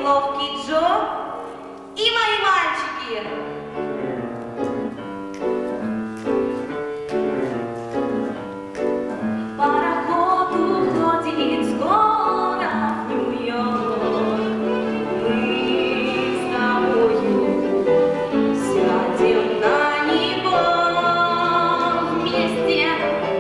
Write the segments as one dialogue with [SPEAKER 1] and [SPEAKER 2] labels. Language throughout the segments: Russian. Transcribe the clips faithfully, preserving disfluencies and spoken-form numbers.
[SPEAKER 1] ловкий Джо и мои мальчики. Пароход уходит скоро в Нью-Йорк. Мы с тобою сядем на него вместе.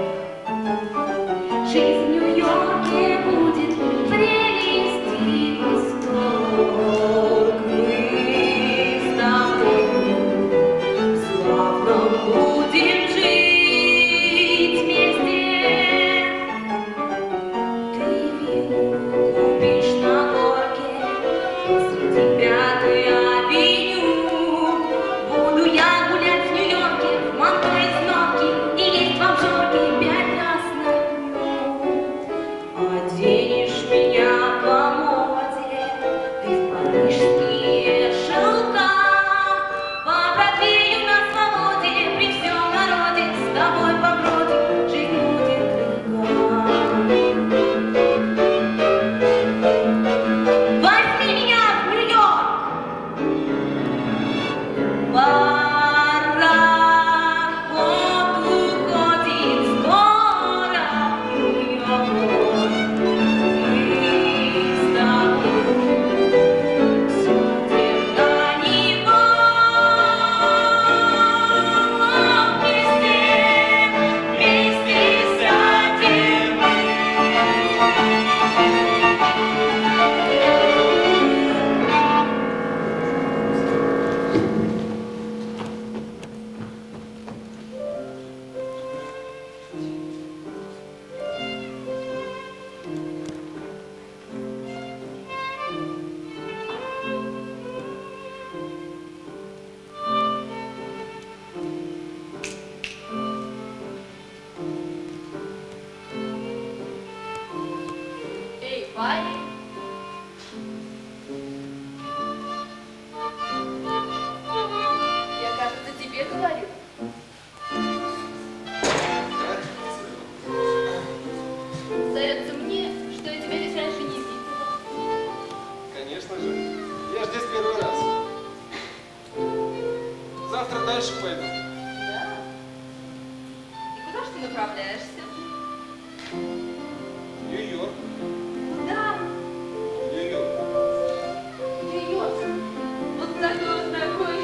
[SPEAKER 1] Жизнь в Нью-Йорке будет прелесть и восторг. Мы с тобою славно будем жить вместе. Ты виллу купишь на горке посреди Пятой авеню. Буду я гулять в Нью-Йорке в манто из норки и есть в обжорке пять раз на дню. Оденешь меня по моде, ты в парижские шелка. По Бродвею на свободе, при всем народе с тобой побродим, жизнь будет легка. Возьми меня в Нью-Йорк! Пароход уходит скоро в Нью-Йорк. Мы с тобой сядем на него вместе, вместе сядем.
[SPEAKER 2] Эй, парень! Я, кажется, тебе говорю. Сдается мне, что я тебя здесь раньше не видела.
[SPEAKER 3] Конечно же. Я ж здесь первый раз. Завтра дальше пойду.
[SPEAKER 2] Да? И куда ж ты направляешься?
[SPEAKER 3] Нью-Йорк.
[SPEAKER 2] Да,
[SPEAKER 3] Нью-Йорк.
[SPEAKER 2] Нью-Йорк. Вот такой вот такой.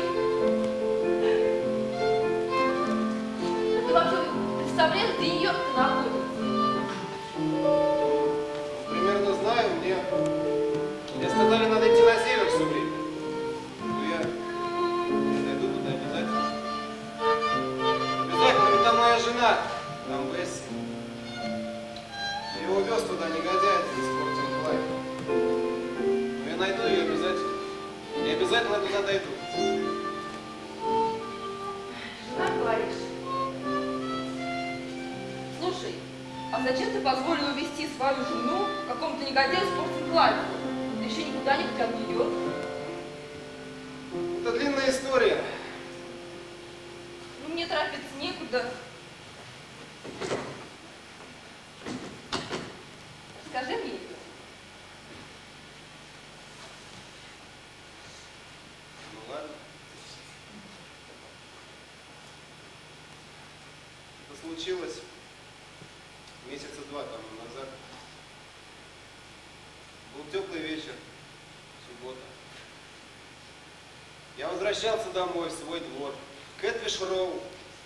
[SPEAKER 2] Ты вообще представляешь, где Нью-Йорк находится?
[SPEAKER 3] Примерно знаю, мне... Мне сказали, надо идти на север все время. Ну я... Я дойду туда обязательно. Обязательно, ведь там моя жена. Там Бесси. Его увез туда негодяй, испортил Клайд. Но я найду ее обязательно. И обязательно туда дойду.
[SPEAKER 2] Жена, говоришь? Слушай, а зачем ты позволил увезти свою жену какому-то негодяю с Портинг Клайду? Да еще не куда-нибудь, а в Нью-Йорк.
[SPEAKER 3] Это длинная история.
[SPEAKER 2] Ну, мне торопиться некуда. Расскажи мне ее.
[SPEAKER 3] Ну ладно. Это случилось месяца два тому назад. Был теплый вечер, суббота. Я возвращался домой, в свой двор, Кэтфиш Роу.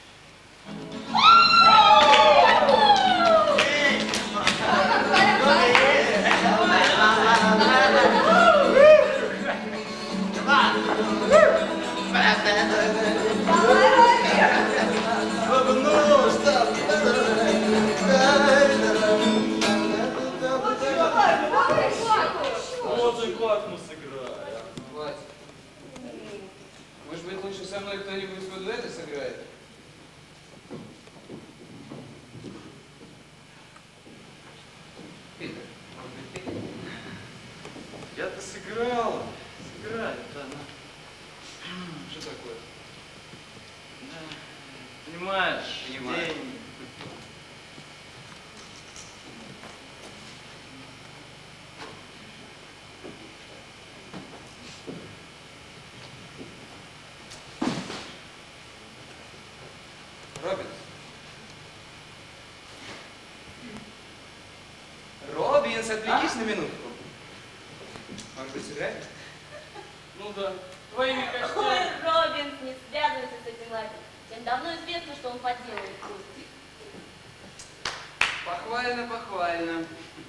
[SPEAKER 4] Вот и как мы сыграем.
[SPEAKER 5] Вась, может быть, лучше со мной кто-нибудь в дуэты сыграет? Питер, может быть, Питер?
[SPEAKER 4] Я-то сыграл. Сыграю-то, ну.
[SPEAKER 5] Что такое?
[SPEAKER 4] Да. Понимаешь,
[SPEAKER 5] Понимаю.
[SPEAKER 4] деньги.
[SPEAKER 5] отвлекись на минутку. Может быть, сыграть?
[SPEAKER 4] Ну да. Твоими
[SPEAKER 1] Ой,
[SPEAKER 4] костями.
[SPEAKER 1] Робинс, не связывайся с этим Лади. Всем давно известно, что он подделывает кости.
[SPEAKER 5] Похвально, похвально.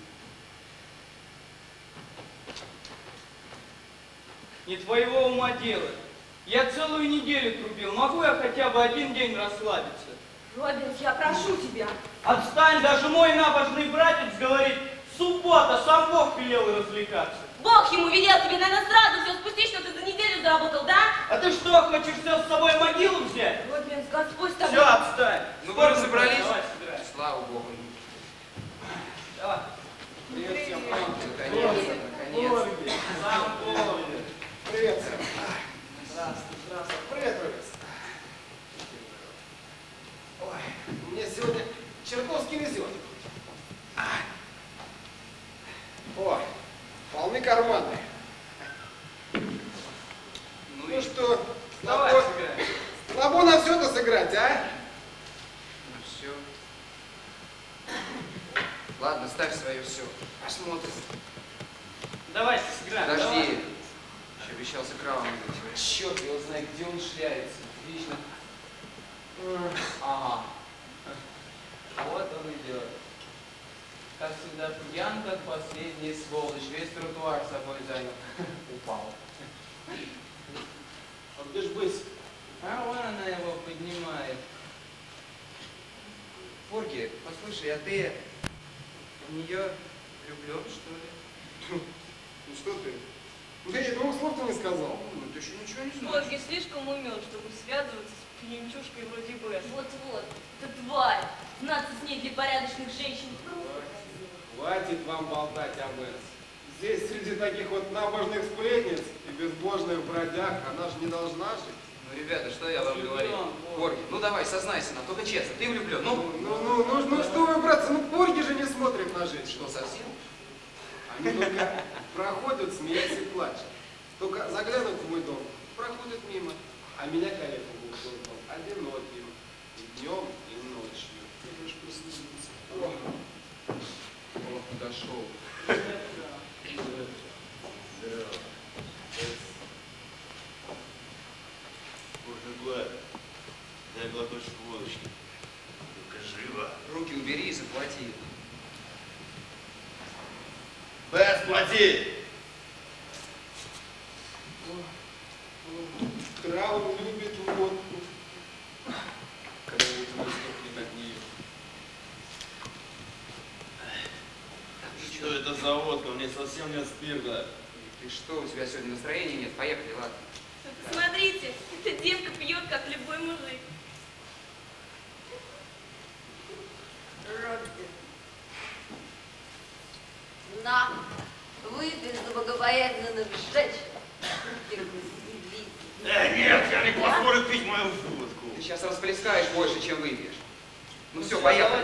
[SPEAKER 6] Не твоего ума дело. Я целую неделю трубил. Могу я хотя бы один день расслабиться?
[SPEAKER 2] Робинс, я прошу тебя.
[SPEAKER 6] Отстань, даже мой набожный братец говорит, суббота, сам Бог велел развлекаться.
[SPEAKER 1] Бог ему велел тебе, наверное, сразу все спустить, что ты за неделю заработал, да?
[SPEAKER 6] А ты что, хочешь все с собой в могилу взять?
[SPEAKER 2] Робинс, Господь с тобой.
[SPEAKER 6] Все, отстань.
[SPEAKER 5] Ну,
[SPEAKER 6] Скоро
[SPEAKER 5] вы разобрались?
[SPEAKER 6] давай, сыграй.
[SPEAKER 5] Слава Богу.
[SPEAKER 6] Давай.
[SPEAKER 5] Привет всем. Наконец-то, наконец-то.
[SPEAKER 6] Ой, сам Бог.
[SPEAKER 3] Привет, Сэм. Здравствуй, здравствуй. Привет, Робинс. Ой, мне сегодня чертовски везет. Ой, полны карманы.
[SPEAKER 5] Ну,
[SPEAKER 3] Ну
[SPEAKER 5] и
[SPEAKER 3] что,
[SPEAKER 6] Давай,
[SPEAKER 3] слабо,
[SPEAKER 6] сыграй.
[SPEAKER 3] слабо на все это сыграть, а?
[SPEAKER 5] ну все. Ладно, ставь свое все. Посмотрим.
[SPEAKER 6] Давай, сыграй.
[SPEAKER 5] Подожди.
[SPEAKER 6] давай.
[SPEAKER 5] Еще обещал с экраном быть. Черт, его знает, где он шляется. Отлично. Ага.
[SPEAKER 6] Вот он идет. Как всегда, пьян, как последний сволочь. Весь тротуар собой занял. Упал.
[SPEAKER 3] А где ж быть?
[SPEAKER 6] А вон она его поднимает.
[SPEAKER 5] Порги, послушай, а ты в нее влюблен, что ли?
[SPEAKER 3] Ну что ты? Ну ты двух слов-то не сказал.
[SPEAKER 5] Ну, ты еще ничего не знаешь.
[SPEAKER 2] Порги слишком умен, чтобы связываться с пьянчушкой вроде Бэс.
[SPEAKER 1] Вот-вот, это тварь. Знаться с ней для порядочных женщин.
[SPEAKER 3] Хватит вам болтать об этом. Здесь среди таких вот набожных сплетниц и безбожных бродяг она же не должна жить.
[SPEAKER 5] Ну, ребята, что я вам
[SPEAKER 6] Влюблен,
[SPEAKER 5] говорю?
[SPEAKER 6] Порги.
[SPEAKER 5] Порги, ну давай, сознайся нам, только честно, ты влюблен.
[SPEAKER 3] Ну,
[SPEAKER 5] Ну,
[SPEAKER 3] ну, ну, ну, ну что вы, братцы, ну порги же не смотрят на жизнь.
[SPEAKER 5] что, совсем?
[SPEAKER 3] Они только проходят, смеясь и плачут. Только заглянут в мой дом, проходят мимо, а меня калека был создал одиноким и днем, и ночью. Это ж прислушиваться. О,
[SPEAKER 5] О, подошел.
[SPEAKER 7] Боже, Влад, дай глоточек водочки. Только живо.
[SPEAKER 5] Руки убери и заплати.
[SPEAKER 7] Бэс, плати!
[SPEAKER 3] Траву любит водку. Когда вот мы сдохнем от нее.
[SPEAKER 7] Что это за водка? Мне совсем нет спирта.
[SPEAKER 5] Ты что, у тебя сегодня настроения нет? Поехали, ладно.
[SPEAKER 1] Посмотрите, эта девка пьет, как любой мужик.
[SPEAKER 8] Робби. На, выпей за богобоязненных женщин.
[SPEAKER 7] Э, нет, я не позволю пить мою водку.
[SPEAKER 5] Ты сейчас расплескаешь больше, чем выпьешь. Ну все, поехали.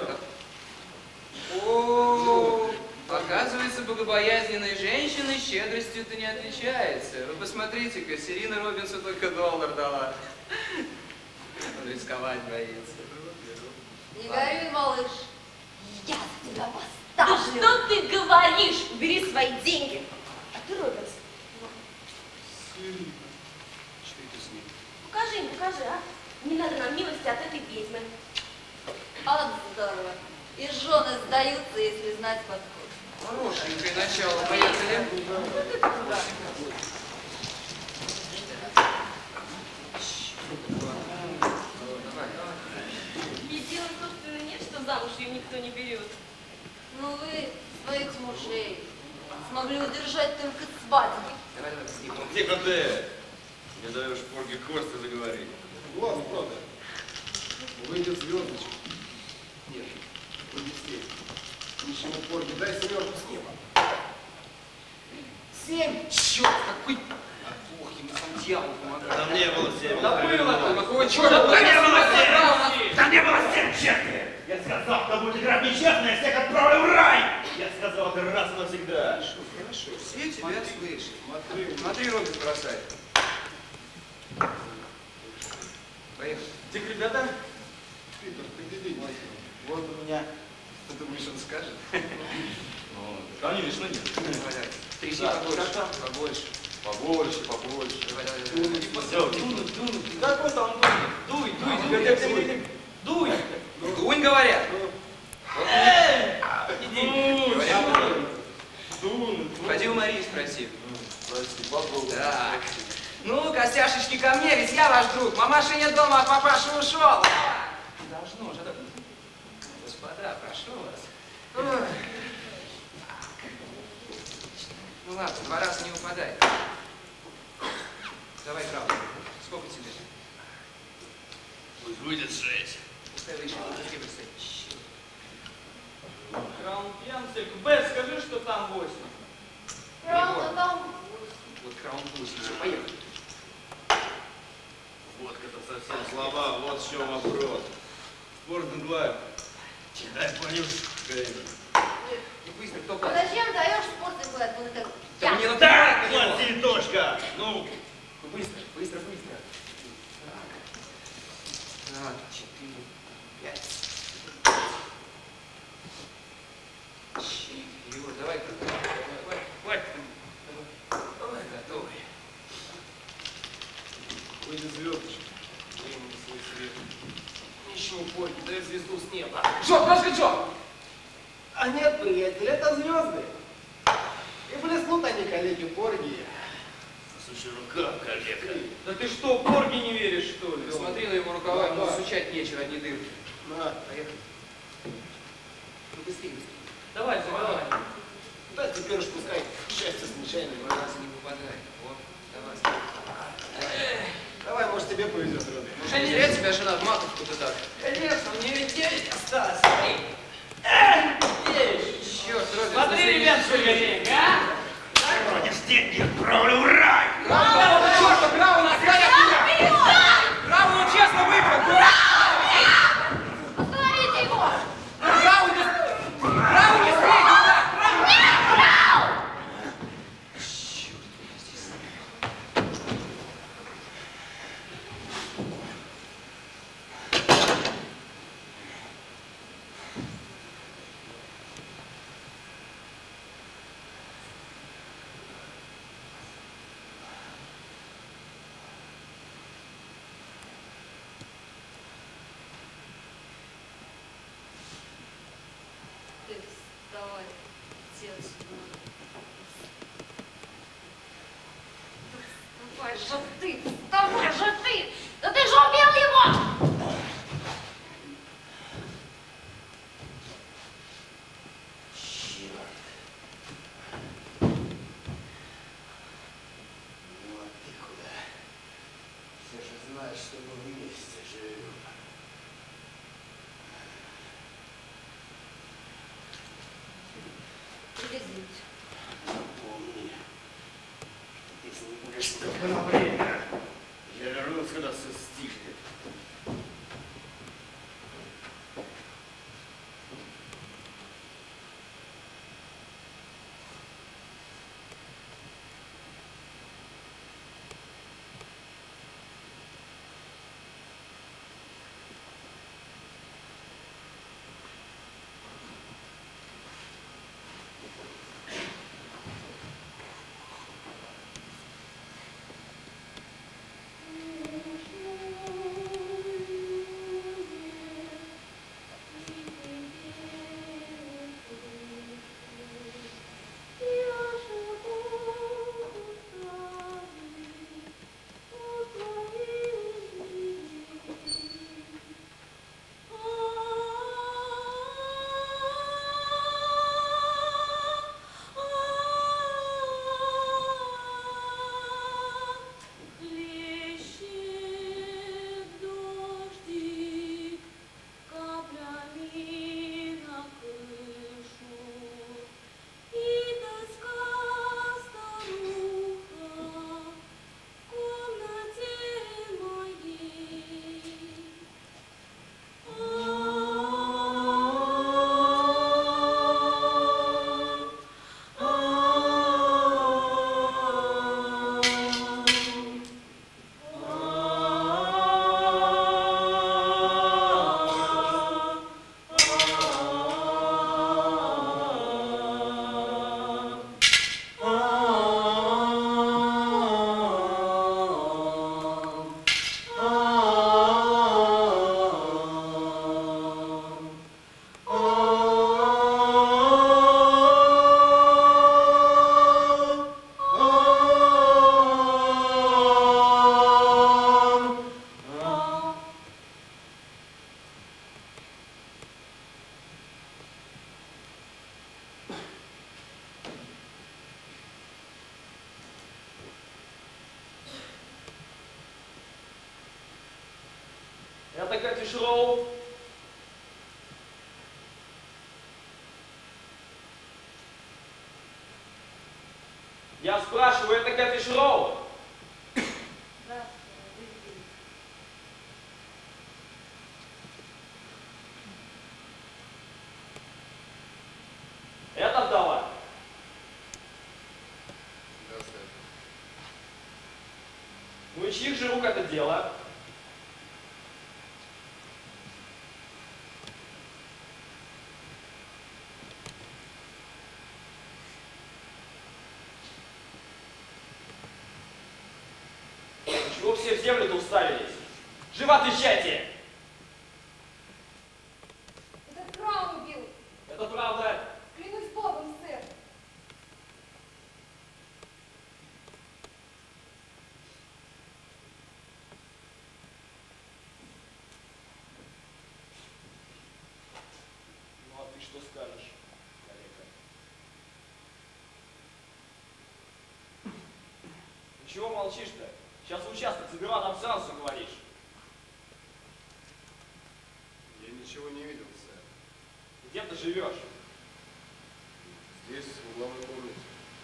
[SPEAKER 5] О, оказывается, богобоязненные женщины щедростью-то не отличаются. Вы посмотрите-ка, Серина Робинсу только доллар дала. Он рисковать боится.
[SPEAKER 8] Не горюй, малыш. Я за тебя
[SPEAKER 1] Да
[SPEAKER 8] поставлю.
[SPEAKER 1] что ты говоришь? Убери свои деньги. А ты, Робинс,
[SPEAKER 5] Что это с ним?
[SPEAKER 1] покажи им, покажи, а? Не надо нам милости от этой ведьмы.
[SPEAKER 8] Вот здорово. И жены сдаются, если знать подход.
[SPEAKER 5] Хорошенькое начало, поехали.
[SPEAKER 1] И дело, собственно, нет, что замуж ее никто не берет.
[SPEAKER 8] Ну вы своих мужей смогли удержать только свадьбой.
[SPEAKER 5] Давай, давай, быстрее.
[SPEAKER 7] Тихо ты! Не даешь Порге кости заговорить.
[SPEAKER 3] Ладно, правда. Выйдет звездочка. Нет, не здесь. Ничего, Порги, дай семерку с неба. Семь!
[SPEAKER 5] Черт, какой... А, Бог, ему сам дьявол помогает.
[SPEAKER 7] Там не было семь.
[SPEAKER 6] Да было там.
[SPEAKER 5] Какого черта?
[SPEAKER 7] Там не было семь! Там не было семь честных! Я сказал, кто будет играть нечестно, я всех отправлю в рай! Я сказал это раз и навсегда.
[SPEAKER 5] Хорошо, хорошо, все тебя слышат.
[SPEAKER 3] Смотри,
[SPEAKER 5] Смотри, Робин бросай. Поехали.
[SPEAKER 6] Тихо, ребята.
[SPEAKER 3] Питер, ты где деньги?
[SPEAKER 6] Вот у меня.
[SPEAKER 5] Ты думаешь, он скажет?
[SPEAKER 4] Ну, конечно, нет.
[SPEAKER 5] Тряси
[SPEAKER 4] Да,
[SPEAKER 5] побольше,
[SPEAKER 4] как там?
[SPEAKER 5] побольше.
[SPEAKER 4] Побольше, побольше.
[SPEAKER 5] Давай, давай, давай.
[SPEAKER 4] Все, дунуть, дунуть. Как он там дунет? Дуй, дуй, теперь я тебе дуй.
[SPEAKER 5] Дунь, говорят.
[SPEAKER 4] Эй! Иди.
[SPEAKER 5] Говорят,
[SPEAKER 4] Дунуть.
[SPEAKER 5] Пойди у Марии спроси.
[SPEAKER 4] Спасибо, попробуй.
[SPEAKER 5] Так. Ну, костяшечки ко мне, ведь я ваш друг. Мамаши нет дома, а папаша ушел. Должно же. Господа, прошу вас. Ой. Ну ладно, два раза не упадай. Давай, Краун. Сколько тебе?
[SPEAKER 7] Пусть будет шесть.
[SPEAKER 5] Пускай выше, быстрее, быстрее.
[SPEAKER 4] Краун пьянцик. Б, скажи, что там восемь.
[SPEAKER 8] Правда, там
[SPEAKER 5] Вот Краун восемь. Все, поехали.
[SPEAKER 7] Водка-то совсем слаба, вот в чем вопрос. Спортный глайд. Дай понюшку.
[SPEAKER 5] И быстро, кто платит?
[SPEAKER 8] зачем даешь спортный глад? Он как
[SPEAKER 5] Да мне
[SPEAKER 8] я.
[SPEAKER 5] надо
[SPEAKER 7] Так,
[SPEAKER 5] на него.
[SPEAKER 7] вот цветочка. Ну,
[SPEAKER 5] Ну, быстро, быстро, быстро. Так. Два, четыре, пять. Чего? Давай, давай, давай. Давай, готовы.
[SPEAKER 3] Выйди звездочка. Времени свой свет. Ничего, Порги, дай звезду с неба.
[SPEAKER 5] Джо, просто Джо!
[SPEAKER 3] А нет, приятель, это звезды. И блеснут они, коллеги Порги.
[SPEAKER 7] слушай, рука, коллега.
[SPEAKER 4] Да ты что, Порги не веришь, что ли?
[SPEAKER 5] Ты смотри на его рукава, ему
[SPEAKER 3] Давай.
[SPEAKER 5] засучать нечего, одни дырки.
[SPEAKER 3] На,
[SPEAKER 5] Поехали. Ну, быстрее, быстрее.
[SPEAKER 4] Давай, загорай.
[SPEAKER 3] да теперь уж пускай счастье случайное.
[SPEAKER 5] Два раза не попадай. Вот, давай.
[SPEAKER 3] Давай, может, тебе повезет, Роды.
[SPEAKER 5] Может, не зря тебя жена в матушку-то так?
[SPEAKER 4] Конечно, мне ведь девять осталось.
[SPEAKER 5] Черт, Роды,
[SPEAKER 4] Смотри, ребят, сколько а?
[SPEAKER 7] Вроде с деньги отправлю в рай.
[SPEAKER 5] Черт, Крауна, отстань от меня! Крауну честно выбрал, дурак!
[SPEAKER 8] Остановите его!
[SPEAKER 5] Крауну, Крауну, не смей, дурак!
[SPEAKER 8] Ты вставай, отец мой. Да вставай же ты, вставай же ты! Да ты же убил его!
[SPEAKER 7] Ну а ты куда? Все же знают, что мы вместе живем.
[SPEAKER 8] Извините.
[SPEAKER 7] Помни, если не будешь на время, я вернусь, когда все стихнет.
[SPEAKER 9] Это Кэти Шроу. Я спрашиваю, это Кэти Шроу? Это вдова.
[SPEAKER 3] Да, сэр.
[SPEAKER 9] Ну и чьих же рук это дело? Чего все в землю-то уставились? Живо отвечайте!
[SPEAKER 2] Этот Краун убил.
[SPEAKER 9] Это правда.
[SPEAKER 2] Клянусь Богом, сэр.
[SPEAKER 9] Ну а ты что скажешь, коллега? Ну чего молчишь-то? Сейчас в участок заберу, нам сразу говоришь.
[SPEAKER 3] Я ничего не видел, сэр.
[SPEAKER 9] Где ты живешь?
[SPEAKER 3] Здесь, в угловой комнате.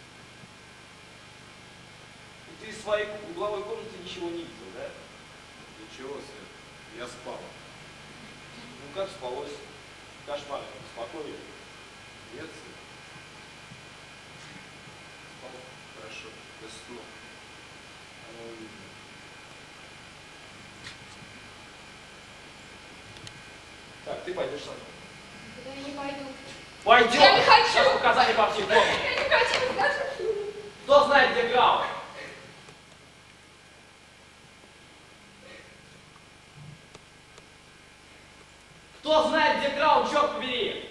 [SPEAKER 9] И ты из своей угловой комнаты ничего не видел, да?
[SPEAKER 3] Ничего, сэр. Я спал.
[SPEAKER 9] Ну как спалось? Кошмар, спокойно.
[SPEAKER 3] Нет, сэр. Спал хорошо, без сна.
[SPEAKER 9] Оно видно. Так, ты пойдешь со мной.
[SPEAKER 2] Куда я не пойду.
[SPEAKER 9] Пойдем!
[SPEAKER 2] Я не хочу!
[SPEAKER 9] Сейчас указания по психологу.
[SPEAKER 2] Я не хочу, скажи.
[SPEAKER 9] Кто знает, где Грау? Кто знает, где Грау, черт побери?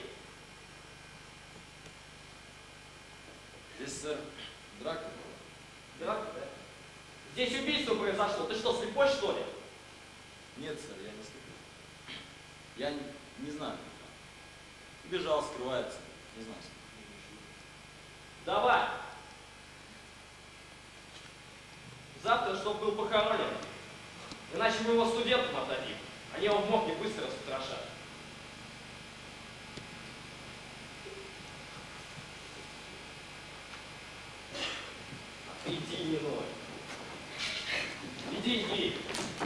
[SPEAKER 4] Здесь, сэр, драка была.
[SPEAKER 9] Драка, да? Здесь убийство произошло. Ты что, слепой, что ли?
[SPEAKER 4] Нет, сэр, я не слышу. Я не, не знаю. Убежал, скрывается. Не знаю.
[SPEAKER 9] Давай. Завтра, чтобы был похоронен. Иначе мы его студентам отдадим. Они его в морге быстро распотрошат. А ты иди, не ной. Иди, иди.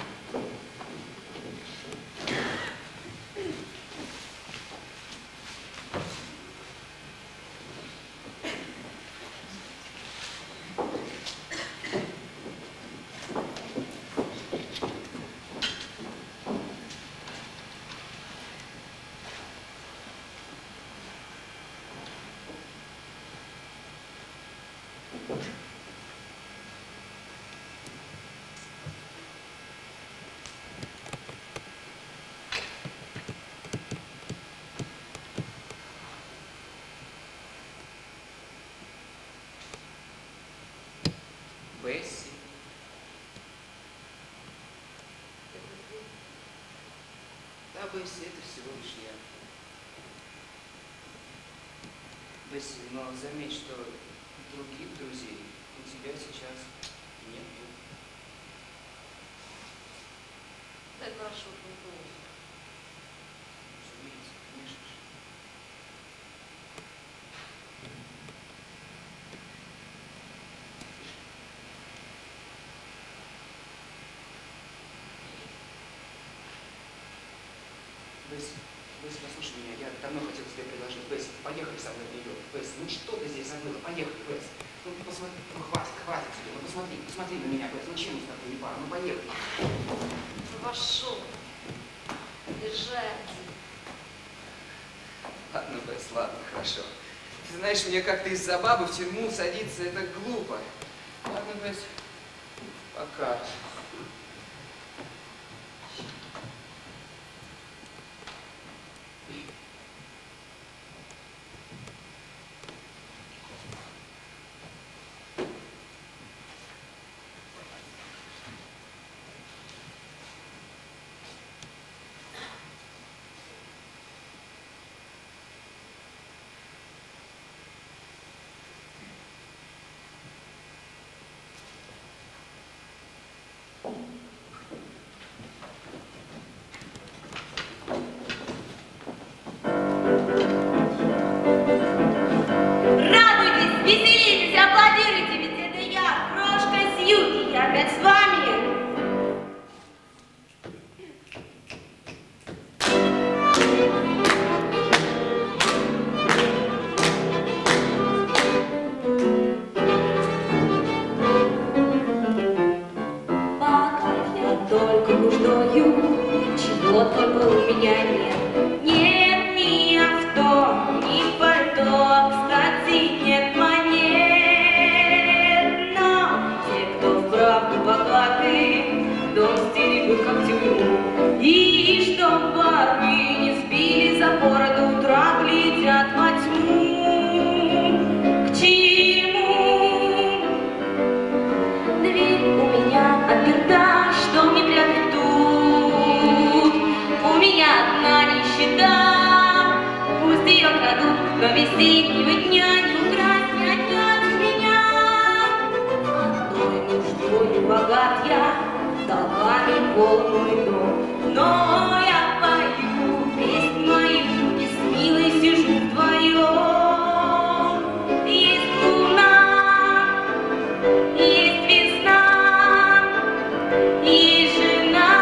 [SPEAKER 5] Бесси. Да, Бесси, это всего лишь я. Бесси, но заметь, что других друзей у тебя сейчас нету.
[SPEAKER 8] Так хорошо было.
[SPEAKER 5] Разумеется, конечно же. Бесси, Бесси, послушай меня, я давно хотел тебе предложить. Бесси, поехали со мной в Нью-Йорк. Бесси, ну что ты здесь забыла? Поехали, Бесси. Ну посмотри, ну хватит, хватит тебе, ну посмотри, посмотри на меня, Бесси, ну чем мы с тобой не пара, ну поехали.
[SPEAKER 8] Вошел. Лежать.
[SPEAKER 5] Ладно, Бесс, ладно, хорошо. Ты знаешь, мне как-то из-за бабы в тюрьму садиться, это глупо. Ладно, Бесс, пока.
[SPEAKER 1] среднего дня не украсть, не отнять у меня. От той мужской не богат я, долгами полный дом. Но я пою песнь мою и с милой сижу вдвоем. Есть луна, есть весна, есть жена.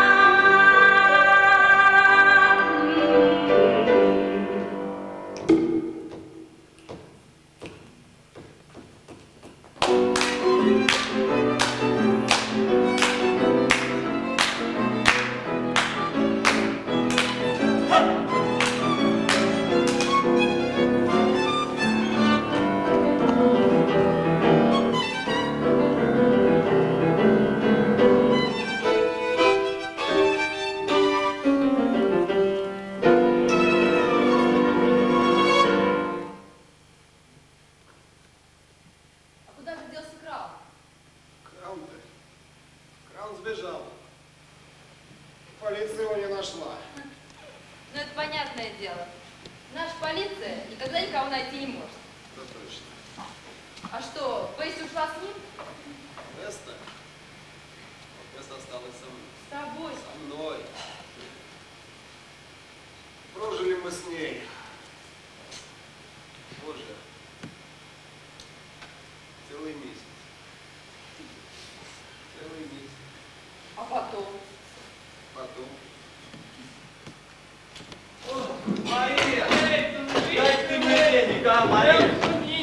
[SPEAKER 2] А куда же делся крал?
[SPEAKER 3] Краун-то? Краун сбежал. Полиция его не нашла.
[SPEAKER 2] Ну это понятное дело. Наша полиция никогда никого найти не может.
[SPEAKER 3] Да точно.
[SPEAKER 2] А что, Бесси ушла с ним?
[SPEAKER 3] Веста? Веста осталась со мной.
[SPEAKER 2] С тобой.
[SPEAKER 3] Со мной. Прожили мы с ней. Боже. Целый месяц. Целый месяц.
[SPEAKER 2] А потом?
[SPEAKER 3] Потом.
[SPEAKER 7] Мария! Дай ты мне денег, а, Мария?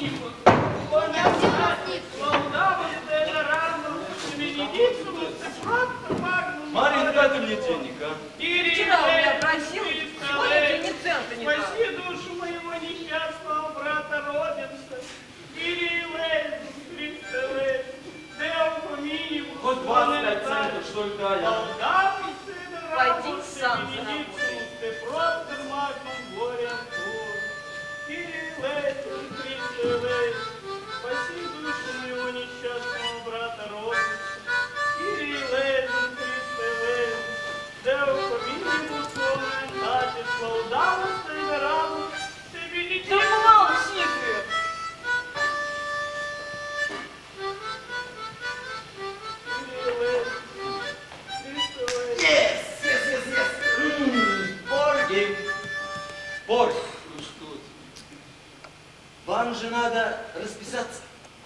[SPEAKER 7] Мария, дай ты мне денег, а?
[SPEAKER 2] Вчера у меня просил, сегодня ты ни цента не дал.
[SPEAKER 10] Спаси душу моего несчастного брата Робинса. Или Лейзу, Христо Лейзу, Део Минимум.
[SPEAKER 7] Хоть двадцать пять центов, что ли, дай, а?
[SPEAKER 2] Пойди сам заработай.
[SPEAKER 10] Ты просто магнум горе Артур. Или Лейзу, Христо Лейзу, спаси душу моего несчастного брата Робинса. Или Лейзу, Христо Лейзу, Део Минимум, Дати, Слаудава, Стейверану, Ты
[SPEAKER 2] Да помолчи ты!
[SPEAKER 7] Yes, yes, yes, yes. М, Порги. Порги.
[SPEAKER 3] Ну что ты?
[SPEAKER 7] Вам же надо расписаться.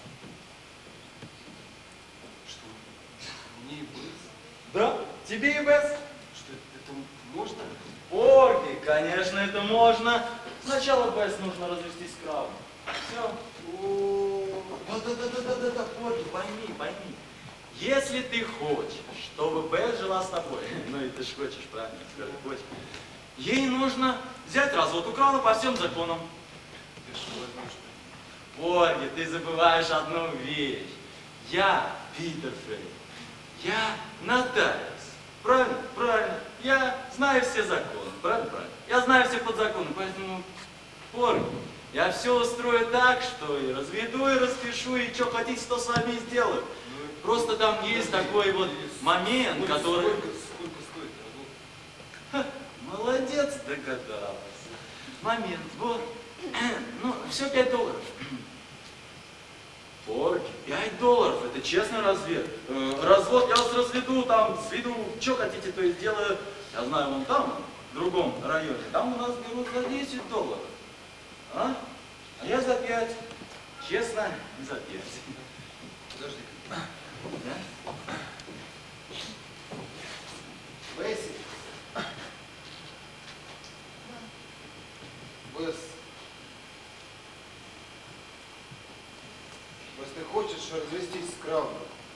[SPEAKER 3] Что? Мне и Бесс?
[SPEAKER 7] Да? Тебе и Бесс?
[SPEAKER 3] Что это можно?
[SPEAKER 7] Порги, конечно, это можно. Сначала Бесс нужно развестись с Краудом. Все. Да-да-да-да-да-да, Порги, пойми, пойми. Если ты хочешь, чтобы Бесс жила с тобой, ну и ты ж хочешь, правильно, скажи, хочешь, ей нужно взять развод у Крауна по всем законам.
[SPEAKER 3] Ты что возьмешь?
[SPEAKER 7] Порги, ты забываешь одну вещь. Я Питер Фрей. Я нотариус. Правильно? Правильно. Я знаю все законы. Правильно? Правильно. Я знаю все подзаконы, поэтому, Порги, я все устрою так, что и разведу, и распишу, и что хотите, то с вами и сделаю. Просто там есть такой вот момент,
[SPEAKER 3] Сколько,
[SPEAKER 7] который...
[SPEAKER 3] Сколько, сколько стоит развод?
[SPEAKER 7] Ха, молодец, догадалась. Момент, вот. Ну, все пять долларов. Порги, пять долларов, это честный развед. Э, развод, я вас разведу, там, сведу, что хотите, то и сделаю. Я знаю, вон там, в другом районе, там у нас берут за десять долларов. А? А я за пять. Честно, за пять.
[SPEAKER 3] Подожди.
[SPEAKER 7] Да?
[SPEAKER 3] Бесси. Бесс. Бесс, ты хочешь развестись с Краудом?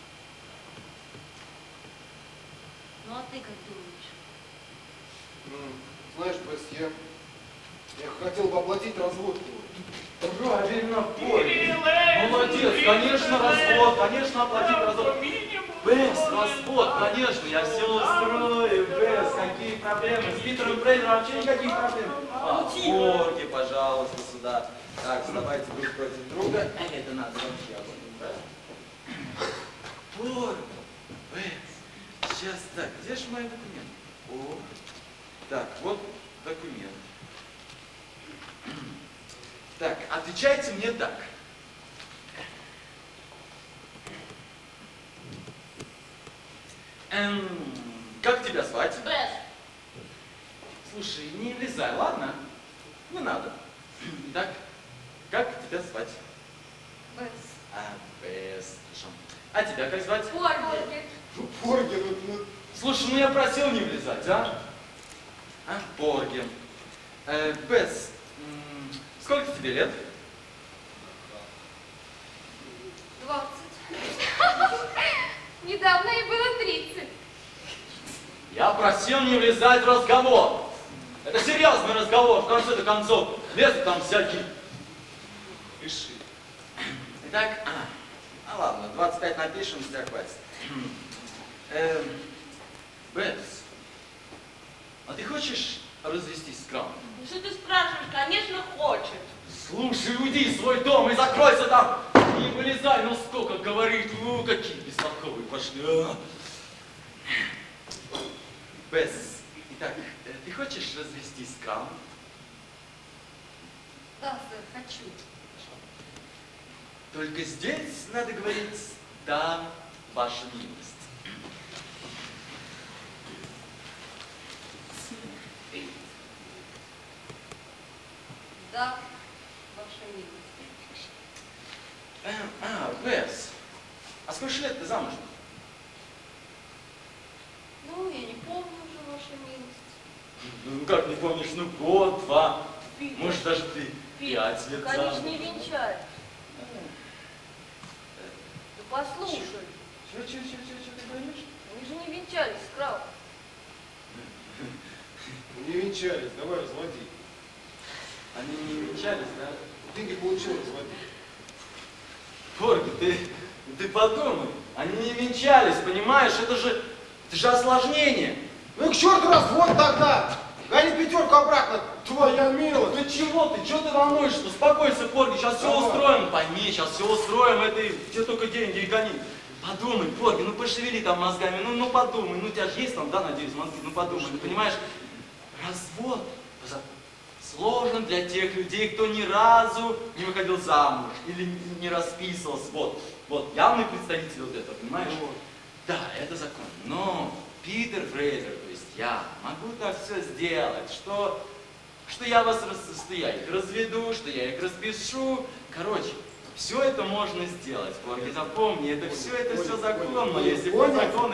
[SPEAKER 8] Ну а ты как думаешь?
[SPEAKER 3] Ну, знаешь, Бесс, я, я хотел бы оплатить развод его.
[SPEAKER 7] Правильно, Порги. Молодец, конечно, развод, конечно, оплатить развод. Бесс, развод, конечно, я все устрою, Бесс, какие проблемы? С Питером Фрейдером вообще никаких проблем. А, Порги, пожалуйста, сюда. Так, давайте друг против друга. Это надо вообще об этом, правильно? Порги, Бесс, сейчас так, где же мои документы? О, так, вот документ. Так, а ты отвечайте мне так. Эм, как тебя звать?
[SPEAKER 8] Бэс.
[SPEAKER 7] Слушай, не влезай, ладно? Не надо. Итак, как тебя звать?
[SPEAKER 8] Бэс.
[SPEAKER 7] А, Бэс, хорошо. А тебя как звать?
[SPEAKER 8] Порги.
[SPEAKER 3] Ну, Порги, ну, ну,
[SPEAKER 7] Слушай, ну я просил не влезать, а? А, Порги. Э, Бэс, м, сколько тебе лет?
[SPEAKER 8] Двадцать. Недавно ей было тридцать.
[SPEAKER 7] Я просил не влезать в разговор. Это серьезный разговор, в конце-то концов. Лезут там всякие. Пиши. Итак, а, ладно, двадцать пять напишем, с тебя хватит. Эм, Бэс, а ты хочешь развестись с Краун?
[SPEAKER 1] Ну что ты спрашиваешь? Конечно, хочет.
[SPEAKER 7] Слушай, уйди в свой дом и закройся там. Не вылезай, ну сколько говорит, ну какие бестолковые пошли. А. Бэс, итак, э, ты хочешь развестись с Краун?
[SPEAKER 8] Да, сэр, хочу.
[SPEAKER 7] Только здесь надо говорить «да, ваша милость».
[SPEAKER 8] Да, ваша милость.
[SPEAKER 7] Э, а, Бэс, а сколько лет ты замужем?
[SPEAKER 8] Ну, я не помню уже, ваша милость.
[SPEAKER 7] Ну как не помнишь, ну год, два, может даже ты
[SPEAKER 8] Питер,
[SPEAKER 7] пять лет
[SPEAKER 8] конечно,
[SPEAKER 7] замужем.
[SPEAKER 8] не венчать. Да послушай,
[SPEAKER 7] Чего, чего, чего, чего, чего ты говоришь?
[SPEAKER 8] они же не венчались с Крау.
[SPEAKER 3] не венчались, давай разводи.
[SPEAKER 7] Они не венчались, да?
[SPEAKER 3] Деньги получил, разводи.
[SPEAKER 7] Порги, ты, ты подумай, они не венчались, понимаешь? Это же, это же осложнение.
[SPEAKER 3] Ну к черту развод тогда! Гони пятерку обратно, твоя милость!
[SPEAKER 7] Ты чего ты? Чего ты волнуешься? Успокойся, Порги, сейчас все
[SPEAKER 3] Давай.
[SPEAKER 7] устроим. Пойми, сейчас все устроим, это и тебе только деньги и гони. Подумай, Порги, ну пошевели там мозгами, ну, ну подумай, ну у тебя же есть там, да, надеюсь, мозги, ну подумай, ну понимаешь, развод по закону сложно для тех людей, кто ни разу не выходил замуж или не расписывался. Вот, вот, явный представитель вот этого, понимаешь?
[SPEAKER 3] Вот.
[SPEAKER 7] Да, это закон. Но Питер Фрейзер, то есть я, могу так все сделать, что, что я вас рас, что я их разведу, что я их распишу. Короче, все это можно сделать. Порги, запомни, это все, это все законно. Если по закону...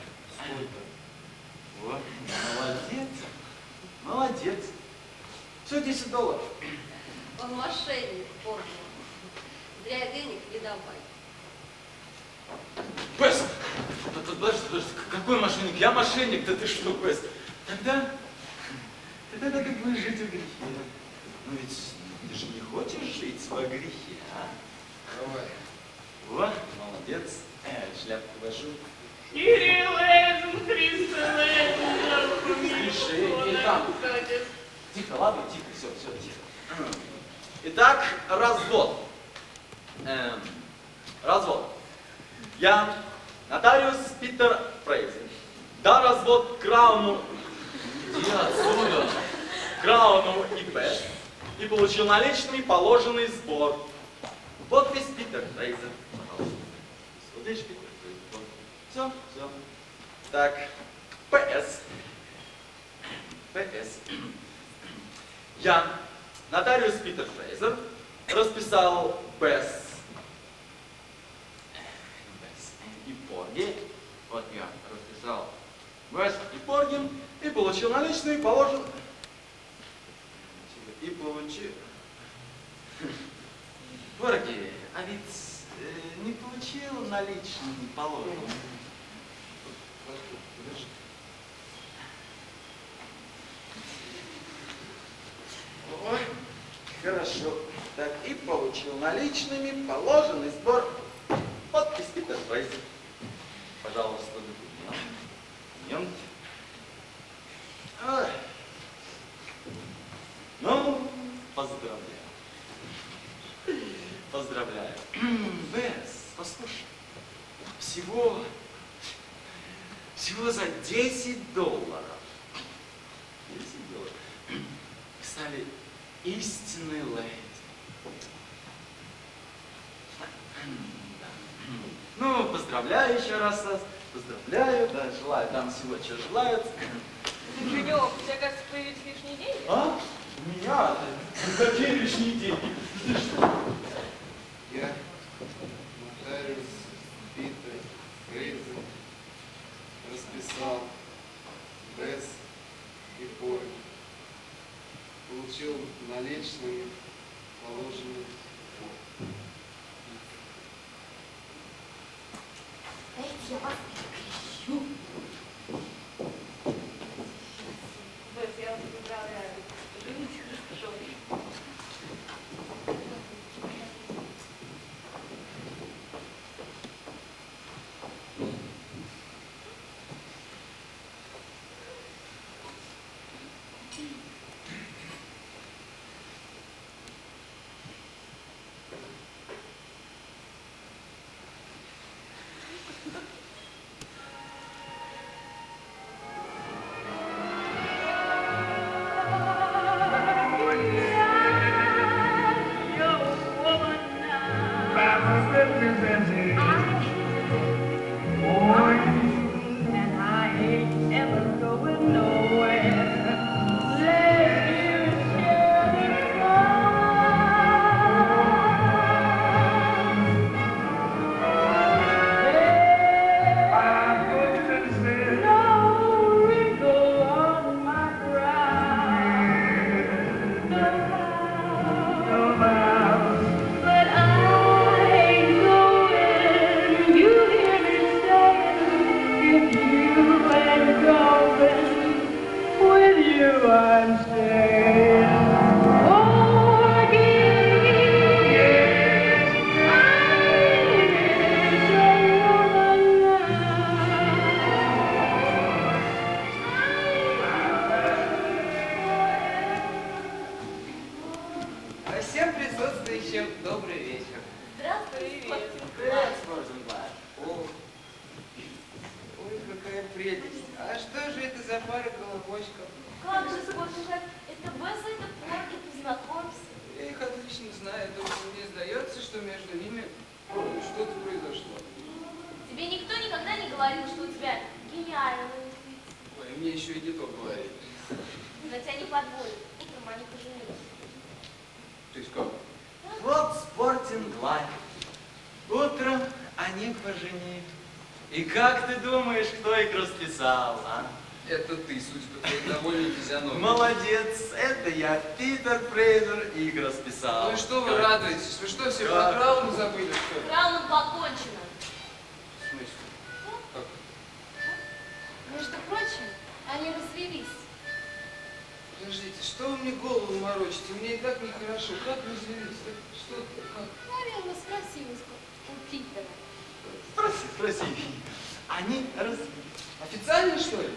[SPEAKER 7] Вот, молодец, молодец. Все десять долларов.
[SPEAKER 8] Он мошенник, Порги. Зря денег не давай.
[SPEAKER 7] Бэс! Подожди, подожди, какой мошенник? Я мошенник, да ты что, Бэс? Тогда, тогда как будешь жить в грехе? Ну ведь ты же не хочешь жить во грехе, а?
[SPEAKER 3] Давай.
[SPEAKER 7] Во, молодец. Э, шляпку вожу.
[SPEAKER 10] Кириллэзм, Христэлэзм,
[SPEAKER 7] Тише, не там. Тихо, ладно, тихо, все, все, тихо. Итак, развод. Эм, развод. Я, нотариус Питер Фрейзер, дал развод Крауну, иди отсюда, Крауну и Бэс, и получил наличный положенный сбор. Подпись Питер Фрейзер. Пожалуйста. Вот видишь, Питер Фрейзер. Все, все. Так, П.С. П.С. Я, нотариус Питер Фрейзер, расписал Бэс и Порги. Вот я расписал Бэс и Порги и получил наличные, положил. И получил. Порги, а ведь э, не получил наличные, положенные. Ой, хорошо. Так, и получил наличными положенный сбор. Подпись Питер Фрейзер. Пожалуйста, документ. Ой. Ну, поздравляю. Поздравляю. Бэс, послушай. Всего, всего за десять долларов. десять долларов. Стали истинной леди. Ну, поздравляю еще раз вас. Поздравляю, да, желаю там всего, что желают.
[SPEAKER 2] Женек, у тебя, кажется, появились лишние деньги?
[SPEAKER 7] А? У меня? Какие лишние деньги? Ты что?
[SPEAKER 3] Я, нотариус Питер Фрейзер, расписал Бесс и Порги. Получил наличными положенный фонд.
[SPEAKER 8] Дайте я вас крещу.
[SPEAKER 2] Бесс, я вас поздравляю. Живите хорошо.
[SPEAKER 6] Всем присутствующим добрый вечер.
[SPEAKER 8] Здравствуй,
[SPEAKER 2] Привет.
[SPEAKER 7] Привет, Спортинглайф.
[SPEAKER 6] О, ой, какая прелесть. А что же это за пара колобочков?
[SPEAKER 8] Как же Спортинглайф? Это Бесс, это Порги, познакомься.
[SPEAKER 6] Я их отлично знаю, только мне сдается, что между ними ой, что-то произошло.
[SPEAKER 8] Тебе никто никогда не говорил, что у тебя гениальная интуиция.
[SPEAKER 6] Ой, мне еще и не то говорит.
[SPEAKER 8] Но тебя не подводят. Утром они поженились.
[SPEAKER 6] То есть как?
[SPEAKER 7] Вот Спортинглайф. Утром они поженились. И как ты думаешь, кто их расписал, а?
[SPEAKER 6] Это ты, судя по твоей довольной физиономии.
[SPEAKER 7] Молодец, это я, Питер Фрейзер, их расписал.
[SPEAKER 6] Ну и что вы
[SPEAKER 7] Как?
[SPEAKER 6] радуетесь? Вы что, все
[SPEAKER 7] Как?
[SPEAKER 6] про травму забыли, что ли?
[SPEAKER 8] Раундом покончено.
[SPEAKER 6] В смысле? Как?
[SPEAKER 8] Между прочим, они развелись.
[SPEAKER 6] Подождите, что вы мне голову морочите? Мне и так нехорошо. Как развелись? Что ты? Как?
[SPEAKER 8] Наверное, спроси у Питера.
[SPEAKER 7] Спроси, спроси. Они развелись.
[SPEAKER 6] Официально, что ли?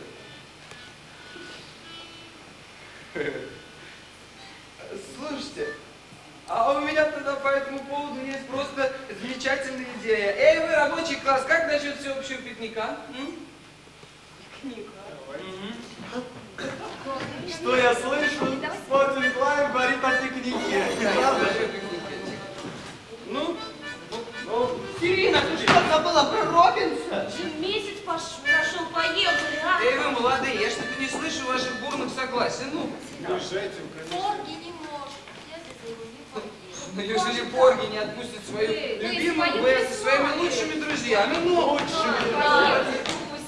[SPEAKER 6] Слушайте, а у меня тогда по этому поводу есть просто замечательная идея. Эй, вы, рабочий класс, как насчет всеобщего пикника? М?
[SPEAKER 2] Пикник.
[SPEAKER 7] Что я слышу? Спортинглайф говорит о пикнике. Правда?
[SPEAKER 6] Ну,
[SPEAKER 7] Ну,
[SPEAKER 5] Ирина, ты что, забыла про Робинса?
[SPEAKER 8] Уже месяц пошел, прошел, поехали, а?
[SPEAKER 6] эй, вы, молодые, я что-то не слышу ваших бурных согласий. Ну,
[SPEAKER 3] Уезжайте в комиссию.
[SPEAKER 8] Порги не может. Я за него не поеду.
[SPEAKER 6] ну если Порги не отпустит свою
[SPEAKER 8] Эй, ну,
[SPEAKER 6] любимую
[SPEAKER 8] если
[SPEAKER 6] Бесс
[SPEAKER 8] они
[SPEAKER 6] со своими
[SPEAKER 8] прислали.
[SPEAKER 6] лучшими друзьями, ну, лучшими.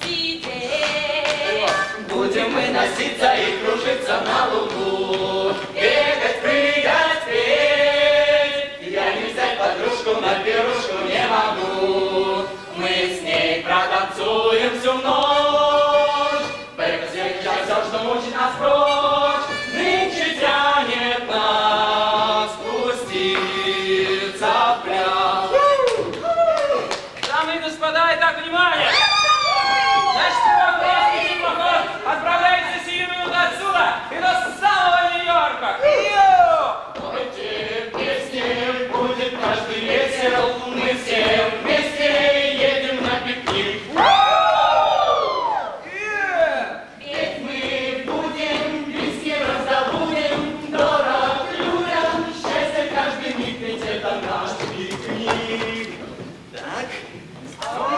[SPEAKER 7] будем мы носиться и кружиться на лугу, бегать, прыгать, петь. Я не взять подружку на пирушку не могу. Мы с ней протанцуем всю ночь. Бэка сейчас все, что мучит нас прочь. Нынче тянет нас спуститься в пляж.
[SPEAKER 9] Дамы и господа, итак, внимание! Значит, вопрос, поход, отправляется сию минуту отсюда и до самого Нью-Йорка!
[SPEAKER 7] Пойте песни, будет каждый весел, мы все вместе едем на пикник. Ведь мы будем, виски раздобудем, дорог людям, счастье каждый миг, ведь это наш пикник. Так,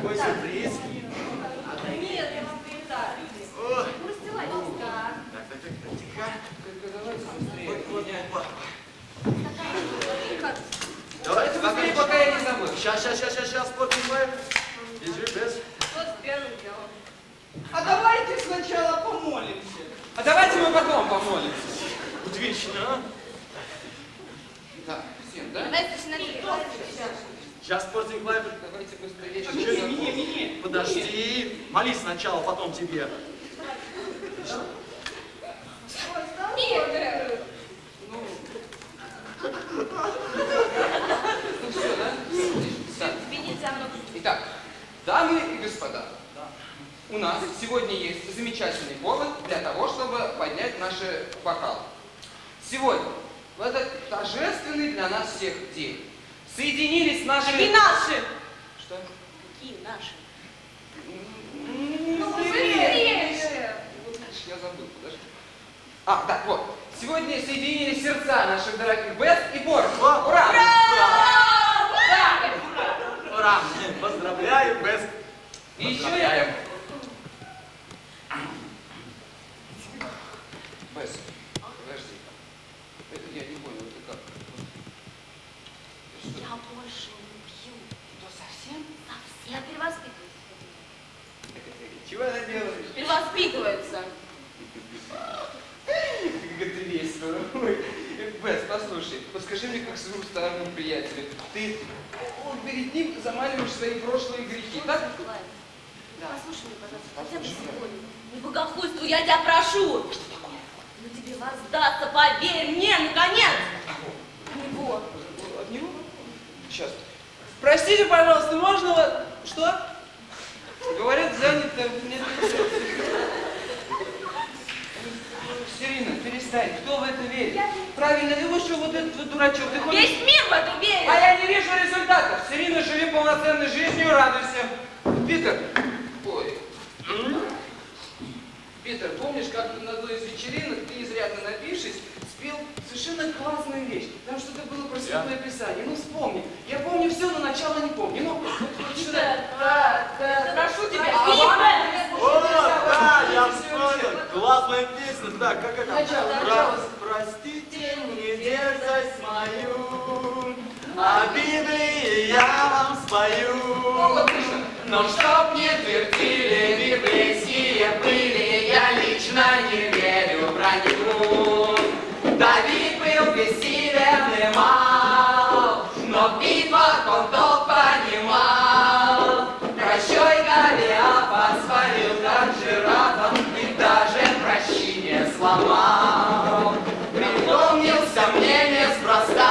[SPEAKER 4] какой сюрприз.
[SPEAKER 8] Нет, я вам передаю.
[SPEAKER 4] О,
[SPEAKER 8] Расстилай, да.
[SPEAKER 4] так, так, так, так, тихо.
[SPEAKER 6] Только давайте быстрее.
[SPEAKER 4] Вот, вот, вот.
[SPEAKER 6] Давайте быстрее, пока я не забыл.
[SPEAKER 4] Сейчас, сейчас, сейчас, сейчас, сейчас, поднимаем. Держи, без.
[SPEAKER 8] Что с первым делом?
[SPEAKER 6] А давайте сначала помолимся. А давайте мы потом помолимся.
[SPEAKER 4] Отлично, а?
[SPEAKER 6] Да, всем, да?
[SPEAKER 8] Давайте начинать.
[SPEAKER 4] Сейчас, Спортинг Лайв.
[SPEAKER 6] Давайте быстрее.
[SPEAKER 4] Чё это?
[SPEAKER 6] Не, не, не.
[SPEAKER 4] Подожди. Молись сначала, потом тебе.
[SPEAKER 8] Нет.
[SPEAKER 6] Ну, ну все, да? Так.
[SPEAKER 8] Тебе нельзя много.
[SPEAKER 6] Итак, дамы и господа, у нас сегодня есть замечательный повод для того, чтобы поднять наши бокалы. Сегодня, в этот торжественный для нас всех день, соединились наши...
[SPEAKER 8] Какие наши?
[SPEAKER 6] Что?
[SPEAKER 8] Какие наши?
[SPEAKER 6] Ну,
[SPEAKER 8] быстрее!
[SPEAKER 6] Я забыл, подожди. А, так, вот. Сегодня соединились сердца наших дорогих Бет и Борг. Ура! Ура!
[SPEAKER 8] Ура!
[SPEAKER 4] Ура! Поздравляю, Бес.
[SPEAKER 6] И еще я... Бес, подожди. Это я не понял, это как? Ты что?
[SPEAKER 8] Я больше не пью.
[SPEAKER 6] Что, совсем?
[SPEAKER 8] Совсем перевоспитываюсь.
[SPEAKER 6] Чего она делает?
[SPEAKER 8] Перевоспитывается.
[SPEAKER 6] Как это весело. Ой. Бес, послушай, подскажи мне, как своему старому приятелю. Ты вот перед ним замаливаешь свои прошлые грехи, так?
[SPEAKER 8] Да. Послушай меня, пожалуйста, хотя бы сегодня. Не богохульствуй, я тебя прошу.
[SPEAKER 6] Что такое?
[SPEAKER 8] Ну тебе воздастся, поверь мне, наконец. Него.
[SPEAKER 6] От него? Сейчас. Простите, пожалуйста, можно вас... Что? Говорят, занято. Нет. Сирина, перестань. Кто в это верит?
[SPEAKER 8] Я...
[SPEAKER 6] Правильно, ты что, вот этот вот дурачок. Ты хочешь...
[SPEAKER 8] Весь мир в это верит.
[SPEAKER 6] А я не вижу результатов. Сирина, живи полноценной жизнью, радуйся. Питер. Ой. Питер, помнишь, как на одной из вечеринок ты, изрядно напившись, спел совершенно классную вещь? Там что-то было про Святое Писание. Ну, вспомни. Я помню все, но начало не помню. Ну, вот, вот что-то...
[SPEAKER 8] Да, да, прошу тебя,
[SPEAKER 6] А,
[SPEAKER 8] Питер.
[SPEAKER 4] О, да, я вспомнил. Классная песня. Так, как это?
[SPEAKER 6] Начало,
[SPEAKER 4] Про-
[SPEAKER 6] начало.
[SPEAKER 4] Простите мне дерзость мою, а Библии я вам спою.
[SPEAKER 6] Но чтоб не твердили, библейские были, я лично не верю в броню. Давид был бессилен и мал, но в битвах он толк понимал. Прощай, Голиафа, свалил как жирафа, и даже прощение сломал. Припомнился мне неспроста,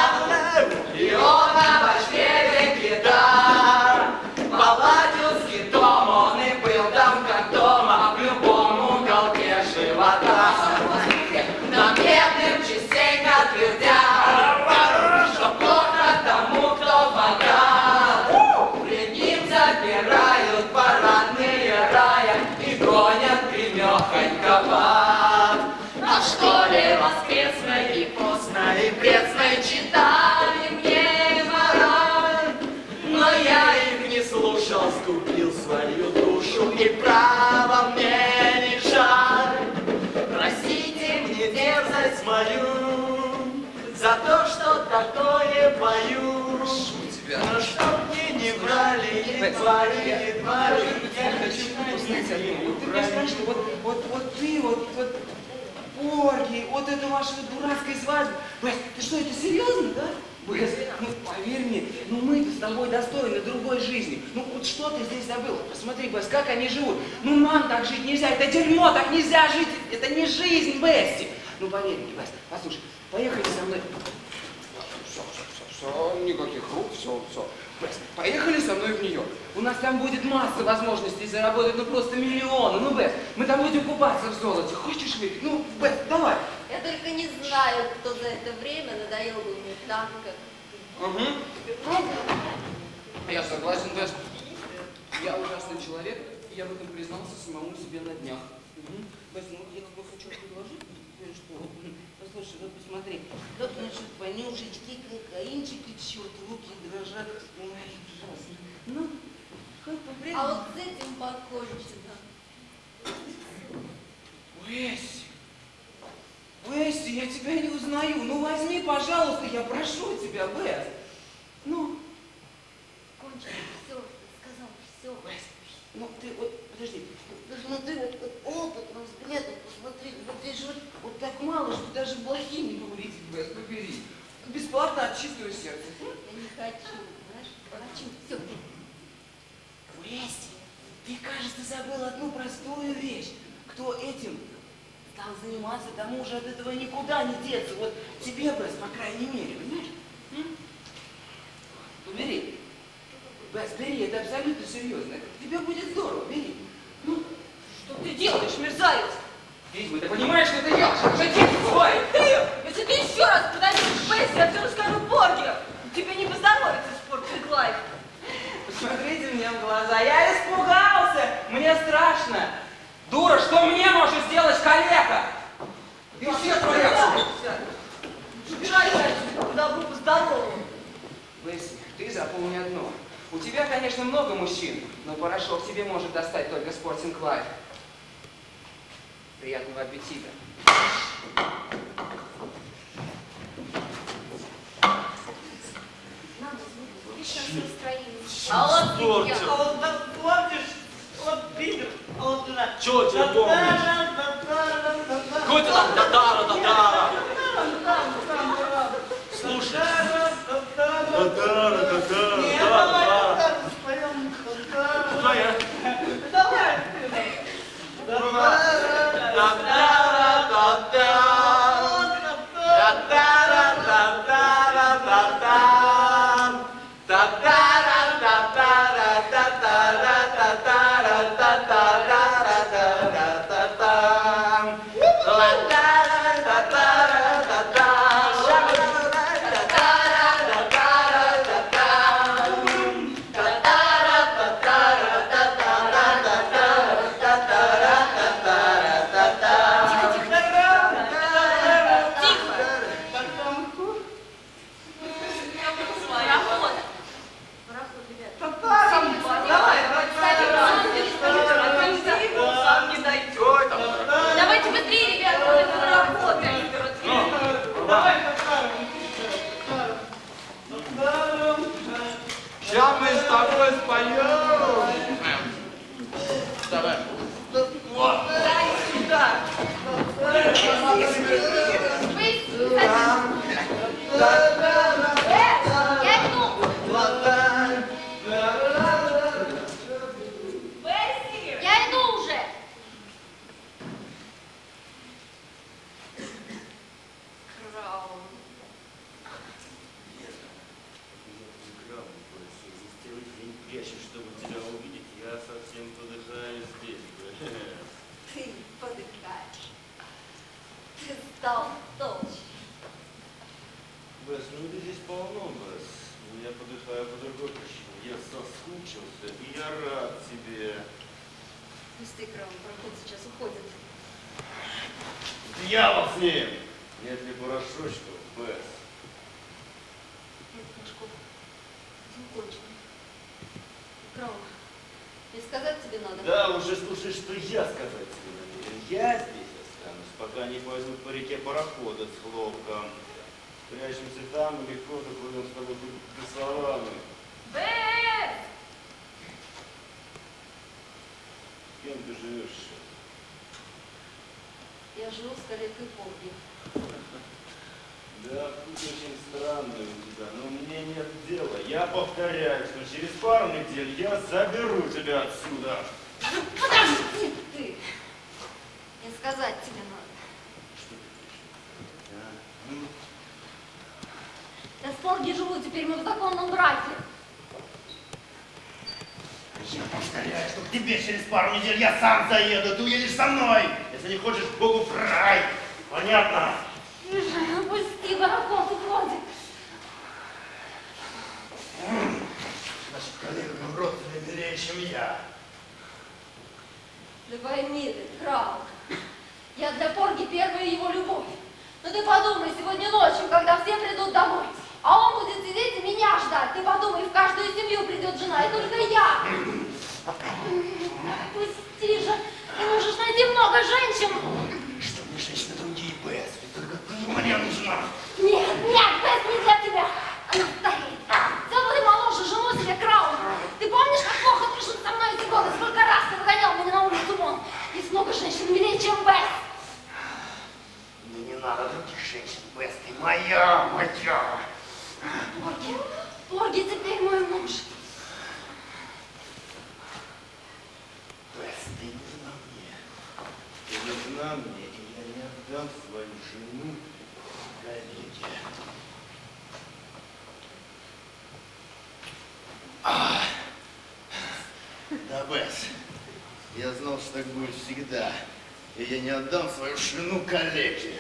[SPEAKER 6] и он обо жребе кита. Поладил с китом, он и был там как дома, в любом уголке живота. Но бедным частенько твердят, что плохо тому, кто богат. Пред ним запирают парадные рая и гонят примехонько в ад. А что ли воскресной и постной и пресной читали мне мораль?
[SPEAKER 4] Но я их не слушал, скупил свою душу, и право мне не жаль. Простите мне дерзость мою за то, что такое пою. Но чтоб мне не брали, не твари, не твари, я хочу узнать одну.
[SPEAKER 6] Ты мне скажешь, что вот, вот, вот ты, вот, вот, Борги, вот это ваша дурацкая свадьба. Бэс, ты что, это серьезно, да? Бэс, ну поверь мне, ну мы-то с тобой достойны другой жизни. Ну вот что ты здесь забыл? Посмотри, Бэс, как они живут. Ну нам так жить нельзя, это дерьмо, так нельзя жить. Это не жизнь, Бэсси. Ну поверь мне, Бэс, послушай, поехали со мной. Все, все, все, все, никаких рук, все, все. Бэс, поехали со мной в Нью-Йорк. У нас там будет масса возможностей заработать, ну просто миллионы. Ну, Бэс, мы там будем купаться в золоте. Хочешь выпить? Ну, Бэс, давай.
[SPEAKER 8] Я только не знаю, кто за это время надоел бы мне так, как...
[SPEAKER 6] Угу. Я согласен, Бэс. Я ужасный человек, и я в этом признался самому себе на днях. Угу. Бэс, ну я тебе хочу предложить, что... Послушай, вот посмотри, как насчет понюшечки, кокаинчики, черт, руки дрожат. Ой, ужасно. Ну, как
[SPEAKER 8] А вот с этим покончено.
[SPEAKER 6] Уэсси, Уэсси, я тебя не узнаю. Ну возьми, пожалуйста, я прошу тебя, Уэс. Ну.
[SPEAKER 8] Кончено, все, сказал, все.
[SPEAKER 6] Уэс, ну ты вот, подожди.
[SPEAKER 8] Посмотри, вот, вот опытным взглядом, посмотри, вот здесь же вот,
[SPEAKER 6] Вот так мало, что даже плохим не говорите, Уэс, побери. Бесплатно от чистого сердца.
[SPEAKER 8] я не хочу, знаешь, хочу, все.
[SPEAKER 6] Уэсси, ты, кажется, забыл одну простую вещь. Кто этим стал заниматься, тому уже от этого никуда не деться. Вот тебе, Бэс, по крайней мере, понимаешь? М? Ну, бери. Бэс, бери, это абсолютно серьезно. Тебе будет здорово, бери. Ну,
[SPEAKER 8] Что ты делаешь, мерзавец?
[SPEAKER 6] ведьма, ты понимаешь, что это я? Шути!
[SPEAKER 8] Ой, ты! Если ты еще раз подойдешь к Бесси, я все расскажу Борге. Тебе не поздоровится спортинг лайф.
[SPEAKER 6] Посмотрите мне в глаза. Я испугался. Мне страшно. Дура, что мне может сделать калека? И все твои
[SPEAKER 8] Убирайся отсюда, по добру, по здорову.
[SPEAKER 6] Бесси, ты запомни одно. У тебя, конечно, много мужчин, но порошок тебе может достать только Sporting Life. Приятного аппетита.
[SPEAKER 8] А вот и я.
[SPEAKER 10] А вот да, помнишь, вот Питер, а вот туда.
[SPEAKER 7] Чего тебе помнишь? Какой ты там татара-татара? Слушай. Татара-татара.
[SPEAKER 10] Не, давай, так споем.
[SPEAKER 7] Твоя.
[SPEAKER 10] Давай.
[SPEAKER 8] Давайте быстрее, ребята, вот это работает.
[SPEAKER 10] Давай,
[SPEAKER 7] Сейчас мы с тобой споем. Давай.
[SPEAKER 8] Дай сюда. Я иду. Я иду уже. Краун.
[SPEAKER 11] Чтобы тебя увидеть, я совсем подыхаю здесь.
[SPEAKER 8] Ты подыхаешь. Ты стал толще.
[SPEAKER 11] Бэс, ну ты здесь полно, Бэс. Я подыхаю по другой причине. Я соскучился, и я рад тебе.
[SPEAKER 8] Пусти, Краун, проход сейчас уходит.
[SPEAKER 11] Дьявол с ним! Нет ли порошочков, Бэс?
[SPEAKER 8] Нет, Пашков, закончено. Краун, мне сказать тебе надо?
[SPEAKER 11] Да, уже слушай, что я сказать тебе намерен. Я здесь останусь, пока не пойдут по реке пароходы с хлопком. Спрячемся там и легко доплывем с тобой до Саванны.
[SPEAKER 8] Бэс!
[SPEAKER 11] С кем ты живешь сейчас?
[SPEAKER 8] Я живу с коллегой Порги.
[SPEAKER 11] Да, путь очень странный у тебя, но мне нет дела. Я повторяю, что через пару недель я заберу тебя отсюда.
[SPEAKER 8] Подожди ты! Мне сказать тебе надо.
[SPEAKER 11] Что ты а? Ну?
[SPEAKER 8] Я с Порги живу, теперь мы в законном браке.
[SPEAKER 11] Я повторяю, что к тебе через пару недель я сам заеду, ты уедешь со мной, если не хочешь к Богу в рай. Понятно?
[SPEAKER 8] Пусти, баракон, ты вроде.
[SPEAKER 11] Значит, коллега в родственной милее, чем я.
[SPEAKER 8] Да пойми ты, Краун, я для Порги первая его любовь. Но ты подумай, сегодня ночью, когда все придут домой, а он будет сидеть и меня ждать. Ты подумай, в каждую семью придет жена, и только я. уж.
[SPEAKER 11] Бесс, ты нужна мне. Ты нужна мне, и я не отдам свою жену коллеге. А, да, Бесс, я знал, что так будет всегда. И я не отдам свою жену коллеге.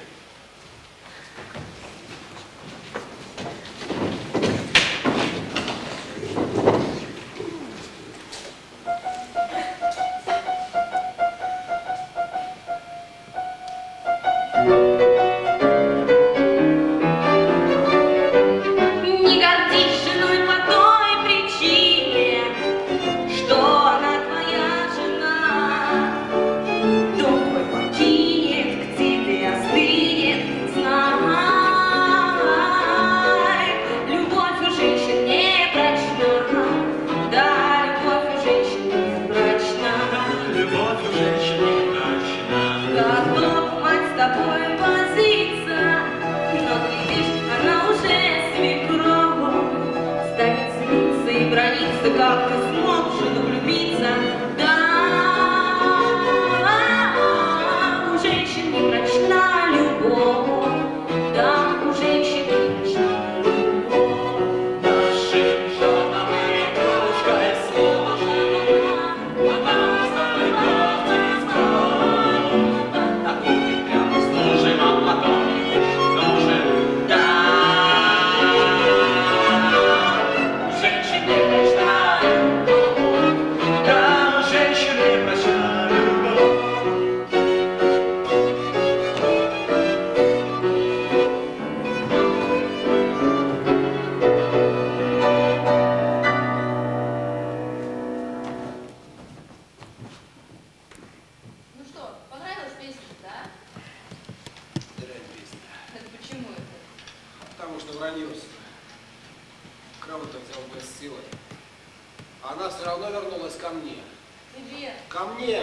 [SPEAKER 1] Не гордись женой по той причине, что она твоя жена. Дом твой покинет, к тебе остынет, знай. Любовь у женщин не прочна, да, любовь у женщин не прочна.
[SPEAKER 4] Любовь у женщин не прочна.
[SPEAKER 1] Готов мать с тобой возиться, но глядишь, она уже свекровь. Станет злиться и брониться, как ты смог в жену влюбиться. Да, у женщин не прочна любовь, да, у женщин не прочна любовь.
[SPEAKER 4] Нашим женам игрушка и служит, а нам остальных не скроет. Такую прямо служим, а потом их уничтожим. Да, у женщин не прочна любовь, да, у женщин не прочна любовь.
[SPEAKER 2] Ну что, понравилась песня, да?
[SPEAKER 3] Дрянь песня.
[SPEAKER 2] Это почему это?
[SPEAKER 3] Потому что вранился. Кого-то взял без силы. Она все равно вернулась ко мне.
[SPEAKER 2] Тебе.
[SPEAKER 3] Ко мне!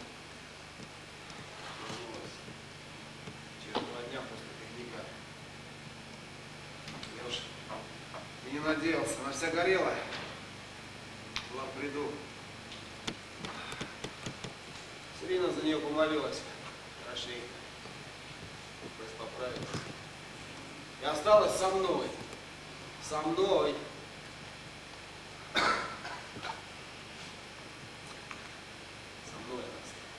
[SPEAKER 3] Вернулась. Через два дня после пикника. Я уж и не надеялся. Она вся горела. Была в бреду. Сирина за нее помолилась. Хорошенько. Бесс поправилась. И осталась со мной. Со мной. Со мной она осталась.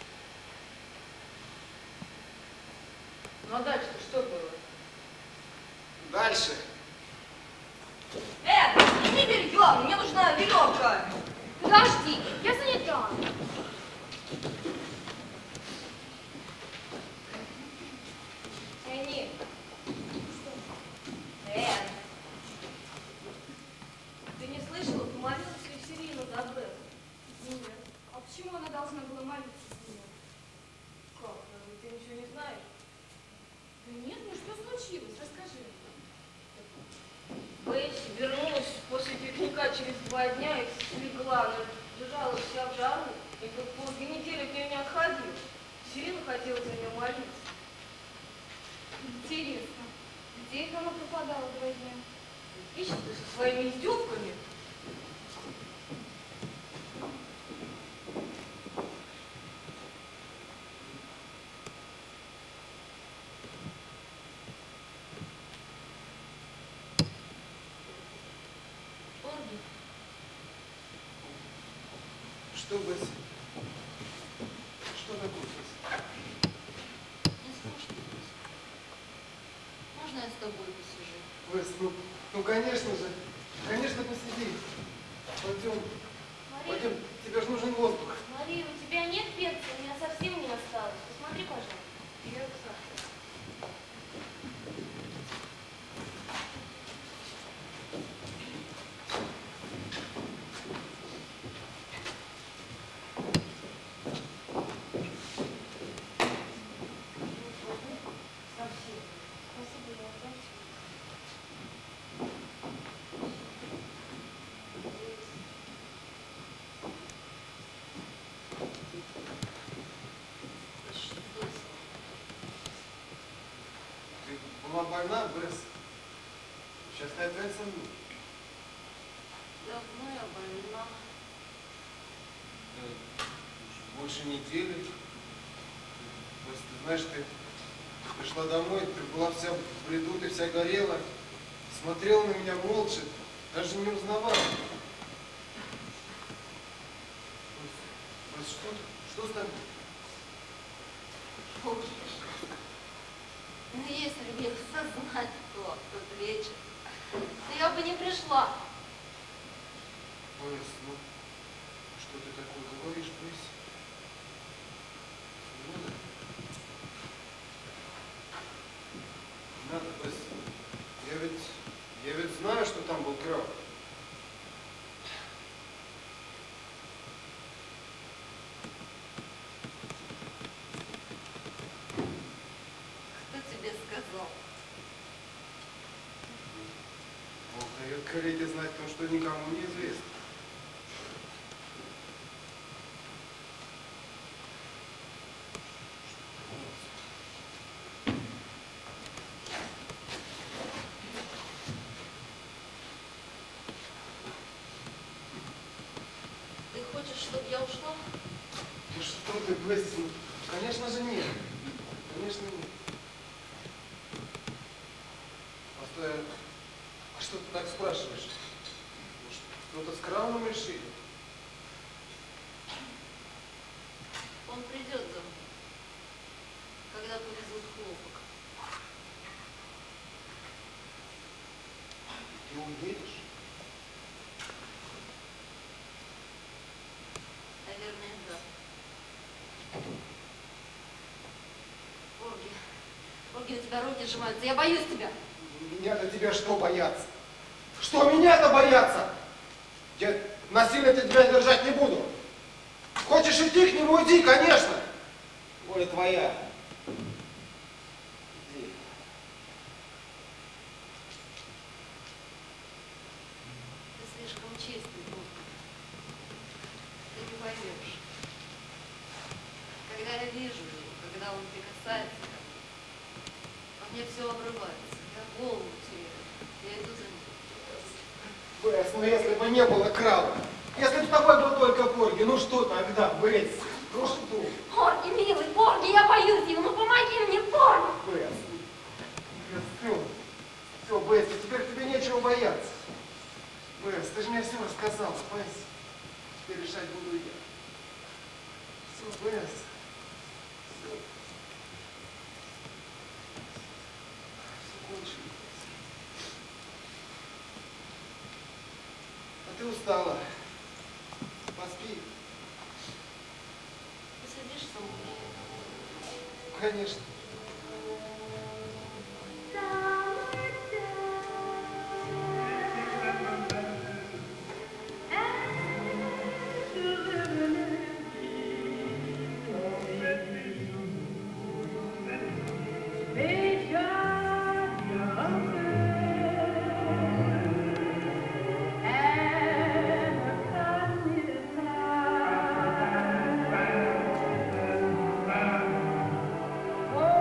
[SPEAKER 2] Ну а дальше-то что было?
[SPEAKER 3] Дальше.
[SPEAKER 8] Э, не белье, мне нужна веревка.
[SPEAKER 12] Подожди, я занята.
[SPEAKER 8] Эни. Эн. Ты не слышала, помолилась ли Сирина за Бесс?
[SPEAKER 12] Нет. А почему она должна была молиться за нее?
[SPEAKER 8] Как? Разве ты ничего не знаешь?
[SPEAKER 12] Да нет, ну что случилось? Расскажи.
[SPEAKER 8] Бесси вернулась после пикника через два дня и слегла. Она лежала вся в жару, и как полторы недели от нее не отходила. Сирина хотела за нее молиться.
[SPEAKER 12] Интересно, где это она пропадала два дня?
[SPEAKER 8] Ищет ты со своими издевками. Порги.
[SPEAKER 3] Что, Бесс? Что такое, Бесс?
[SPEAKER 8] Мне скучно. Можно я с тобой посижу?
[SPEAKER 3] Бесс, ну, ну конечно же. Конечно, посиди. Пойдем.
[SPEAKER 12] Мария,
[SPEAKER 3] Пойдем. Тебе же нужен воздух.
[SPEAKER 12] Мария, у тебя нет перца? У меня совсем не осталось. Посмотри, пожалуйста.
[SPEAKER 8] Перца. Совсем.
[SPEAKER 12] Спасибо, я отдам тебе.
[SPEAKER 3] Ты была больна, Бесс? Сейчас ты опять со мной.
[SPEAKER 8] Да.
[SPEAKER 12] Ну, я больна.
[SPEAKER 3] Больше недели. Просто, ты знаешь, ты пришла домой, ты была вся в бреду, ты вся горела, смотрела на меня молча, даже не узнавала. Просто что, что с тобой?
[SPEAKER 12] Ну, если бы я осознать то, в тот вечер, то я бы не пришла.
[SPEAKER 3] Борис, ну, что ты такое говоришь, Борис? Не надо. Не надо, Борис. Я ведь, я ведь знаю, что там был краб.
[SPEAKER 12] Кто тебе сказал?
[SPEAKER 3] Бог дает коллеге знать то, что никому не известно.
[SPEAKER 12] Ты хочешь, чтобы я ушла?
[SPEAKER 3] Ну что ты, Бесси, ну, конечно же нет. Конечно нет. Просто, а что ты так спрашиваешь? Может, кто-то с Крауном решили?
[SPEAKER 12] Он придет за мной, когда повезут хлопок.
[SPEAKER 3] Ты уедешь?
[SPEAKER 12] Наверное, да. Порги, Порги, у тебя руки сжимаются. Я боюсь тебя.
[SPEAKER 3] Меня-то тебя что бояться? Что меня-то бояться? Я насильно тебя держать не буду. Хочешь идти к нему, иди, конечно. Воля твоя. Иди.
[SPEAKER 12] Ты слишком честный, Порги. Ты не поймешь. Когда я вижу его, когда он прикасается ко мне, во мне все обрывается. Я голову теряю. Я иду за ним.
[SPEAKER 3] Бесс, ну если бы не было Крауна, если бы с тобой был только Порги, ну что тогда, Бесс? Ну что?
[SPEAKER 12] Порги, милый, Порги, я боюсь его, ну помоги мне, Порги!
[SPEAKER 3] Бесс, все, все, Бесс, теперь тебе нечего бояться. Бесс, ты же мне все рассказала, Бесс. Теперь решать буду я. Все, Бесс. Все. Все кончено. А ты устала. Поспи.
[SPEAKER 12] Посидишь со мной?
[SPEAKER 3] Конечно.
[SPEAKER 1] Oh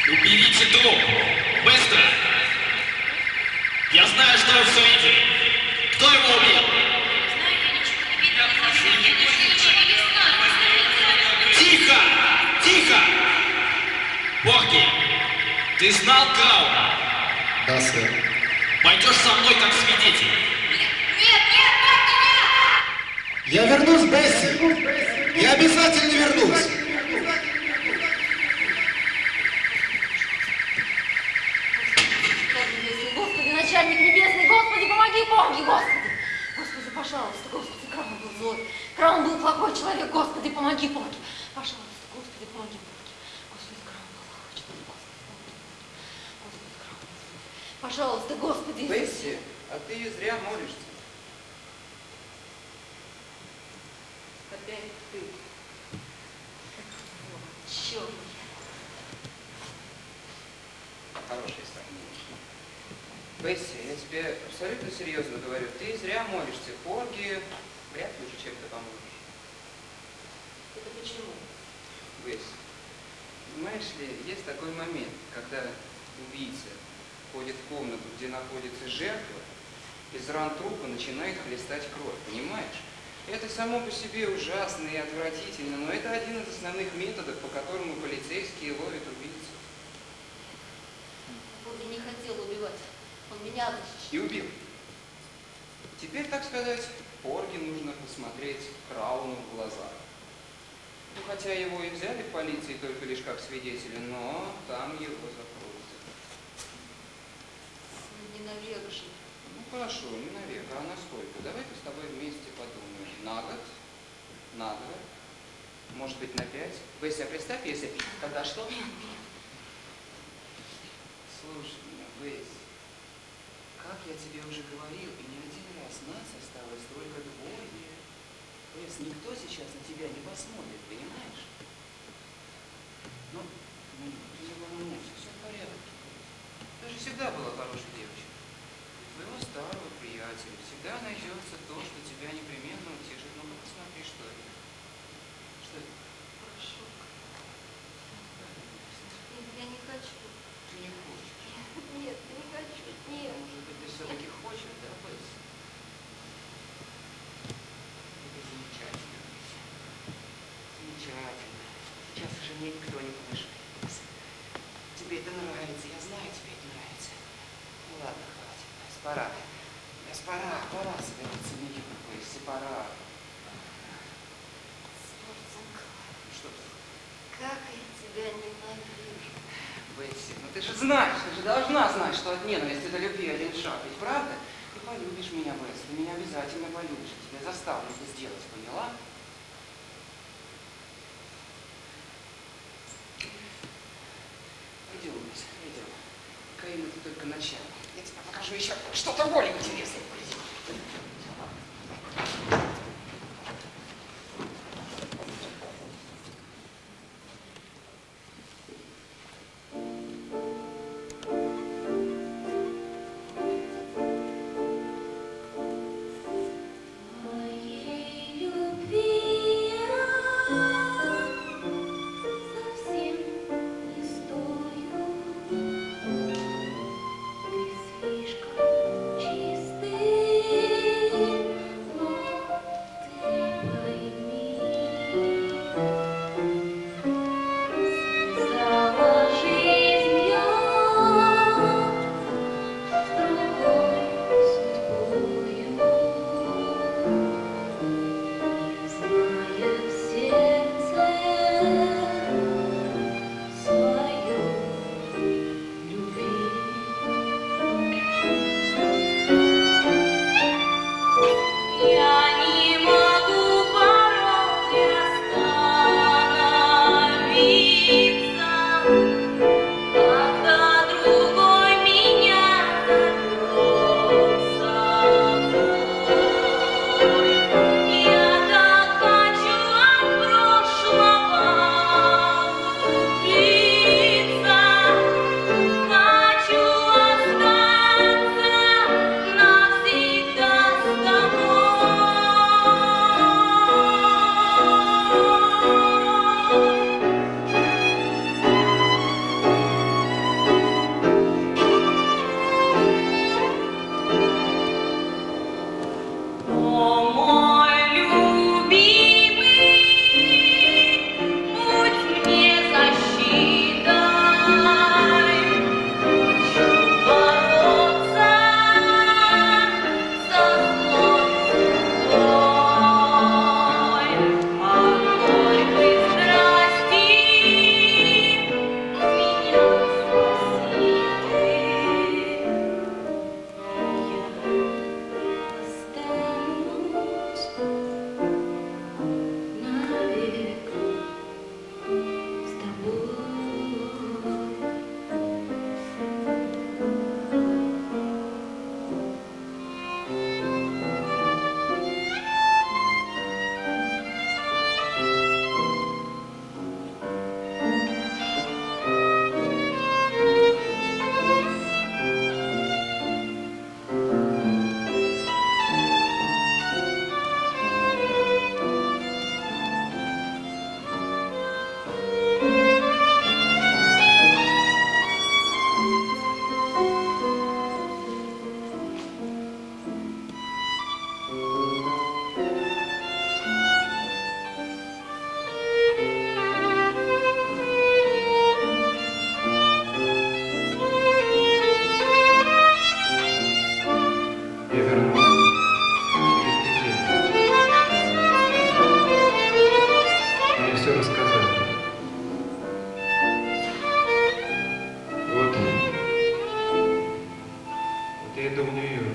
[SPEAKER 13] Уберите труп! Быстро! Я знаю, что вы все видели. Кто его убил? Тихо! Тихо! Порги, ты знал Крауна?
[SPEAKER 14] Да, сэр.
[SPEAKER 13] Пойдешь со мной как свидетель.
[SPEAKER 1] Нет, нет, Порги, нет!
[SPEAKER 14] Я вернусь, Бесси! Я обязательно вернусь!
[SPEAKER 12] Господи, начальник небесный, Господи, помоги, Порги, Господи! Господи, пожалуйста, Господи, Краун был злой. Краун был плохой человек, Господи, помоги, Порги. Пожалуйста, Господи, помоги, Порги. Господи, Краун был плохой человек, Господи, помоги. Господи, Краун был злой. Пожалуйста, Господи.
[SPEAKER 6] Бесси, а ты зря молишься.
[SPEAKER 12] Опять ты. Черт.
[SPEAKER 6] Хорошее сравнение. Бесси, я тебе абсолютно серьезно говорю, ты зря молишься. Порги вряд ли уже чем-то поможешь.
[SPEAKER 12] Это почему?
[SPEAKER 6] Бесси, понимаешь ли, есть такой момент, когда убийца входит в комнату, где находится жертва, из ран трупа начинает хлестать кровь, понимаешь? Это само по себе ужасно и отвратительно, но это один из основных методов, по которому полицейские ловят убийцу.
[SPEAKER 12] Порги не хотел убивать. Он меня защищал.
[SPEAKER 6] И убил. Теперь, так сказать, Порги нужно посмотреть Крауну в глаза. Ну, хотя его и взяли в полиции только лишь как свидетеля, но там его закроют.
[SPEAKER 12] Не навек же.
[SPEAKER 6] Ну, хорошо, не навек, а на сколько? Давай-ка с тобой вместе подумаем. На год? На два? Может быть, на пять? Бесси, а представь, если... Когда что? Слушай меня, Бесси. Как я тебе уже говорил, и не один раз, нас осталось только двое. Бесс, никто сейчас на тебя не посмотрит, понимаешь? Ну, ну ты не волнуйся, все в порядке. Ты же всегда была хорошей девочкой. У твоего старого приятеля всегда найдется то, что тебя непременно утешит. Ну, посмотри, что это. Что это?
[SPEAKER 12] Порошок. Нет, я не хочу.
[SPEAKER 6] Ты не хочешь.
[SPEAKER 12] Нет, я не хочу. Нет.
[SPEAKER 6] Может быть, ты все-таки хочешь, да, Бесс? Это замечательно. Замечательно. Сейчас уже мне никто не помешает, Бесс. Тебе это нравится, я знаю, тебе это нравится. Ну ладно, хватит, Бесс, пора. Бесс, пора, пора собираться в Нью-Йорк, Бесси, пора. Что ты?
[SPEAKER 12] Как я тебя ненавижу.
[SPEAKER 6] Бесси, ну ты же знаешь, ты же должна знать, что от ненависти до любви один шаг, ведь правда? Ты полюбишь меня, Бесс, ты меня обязательно полюбишь, я тебя заставлю это сделать, поняла? Пойдем, Бесс, пойдем. Каин, это только начало. Я тебе покажу еще что-то более интересное.
[SPEAKER 1] Моей любви я совсем не стою. Ты слишком чистый.
[SPEAKER 3] еду в Нью-Йорк.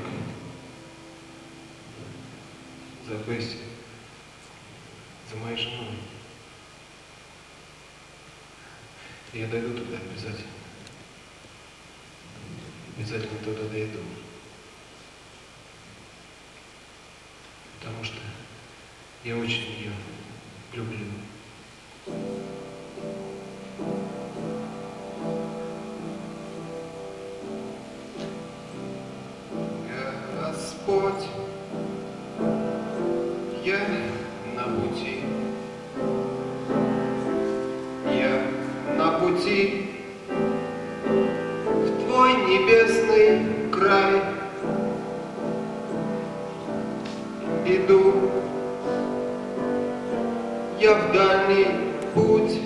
[SPEAKER 3] За Бесси. За моей женой. Я дойду туда обязательно. Обязательно туда дойду. Потому что я очень ее люблю. Господь, я на пути, я на пути в Твой небесный край. Иду я в дальний путь,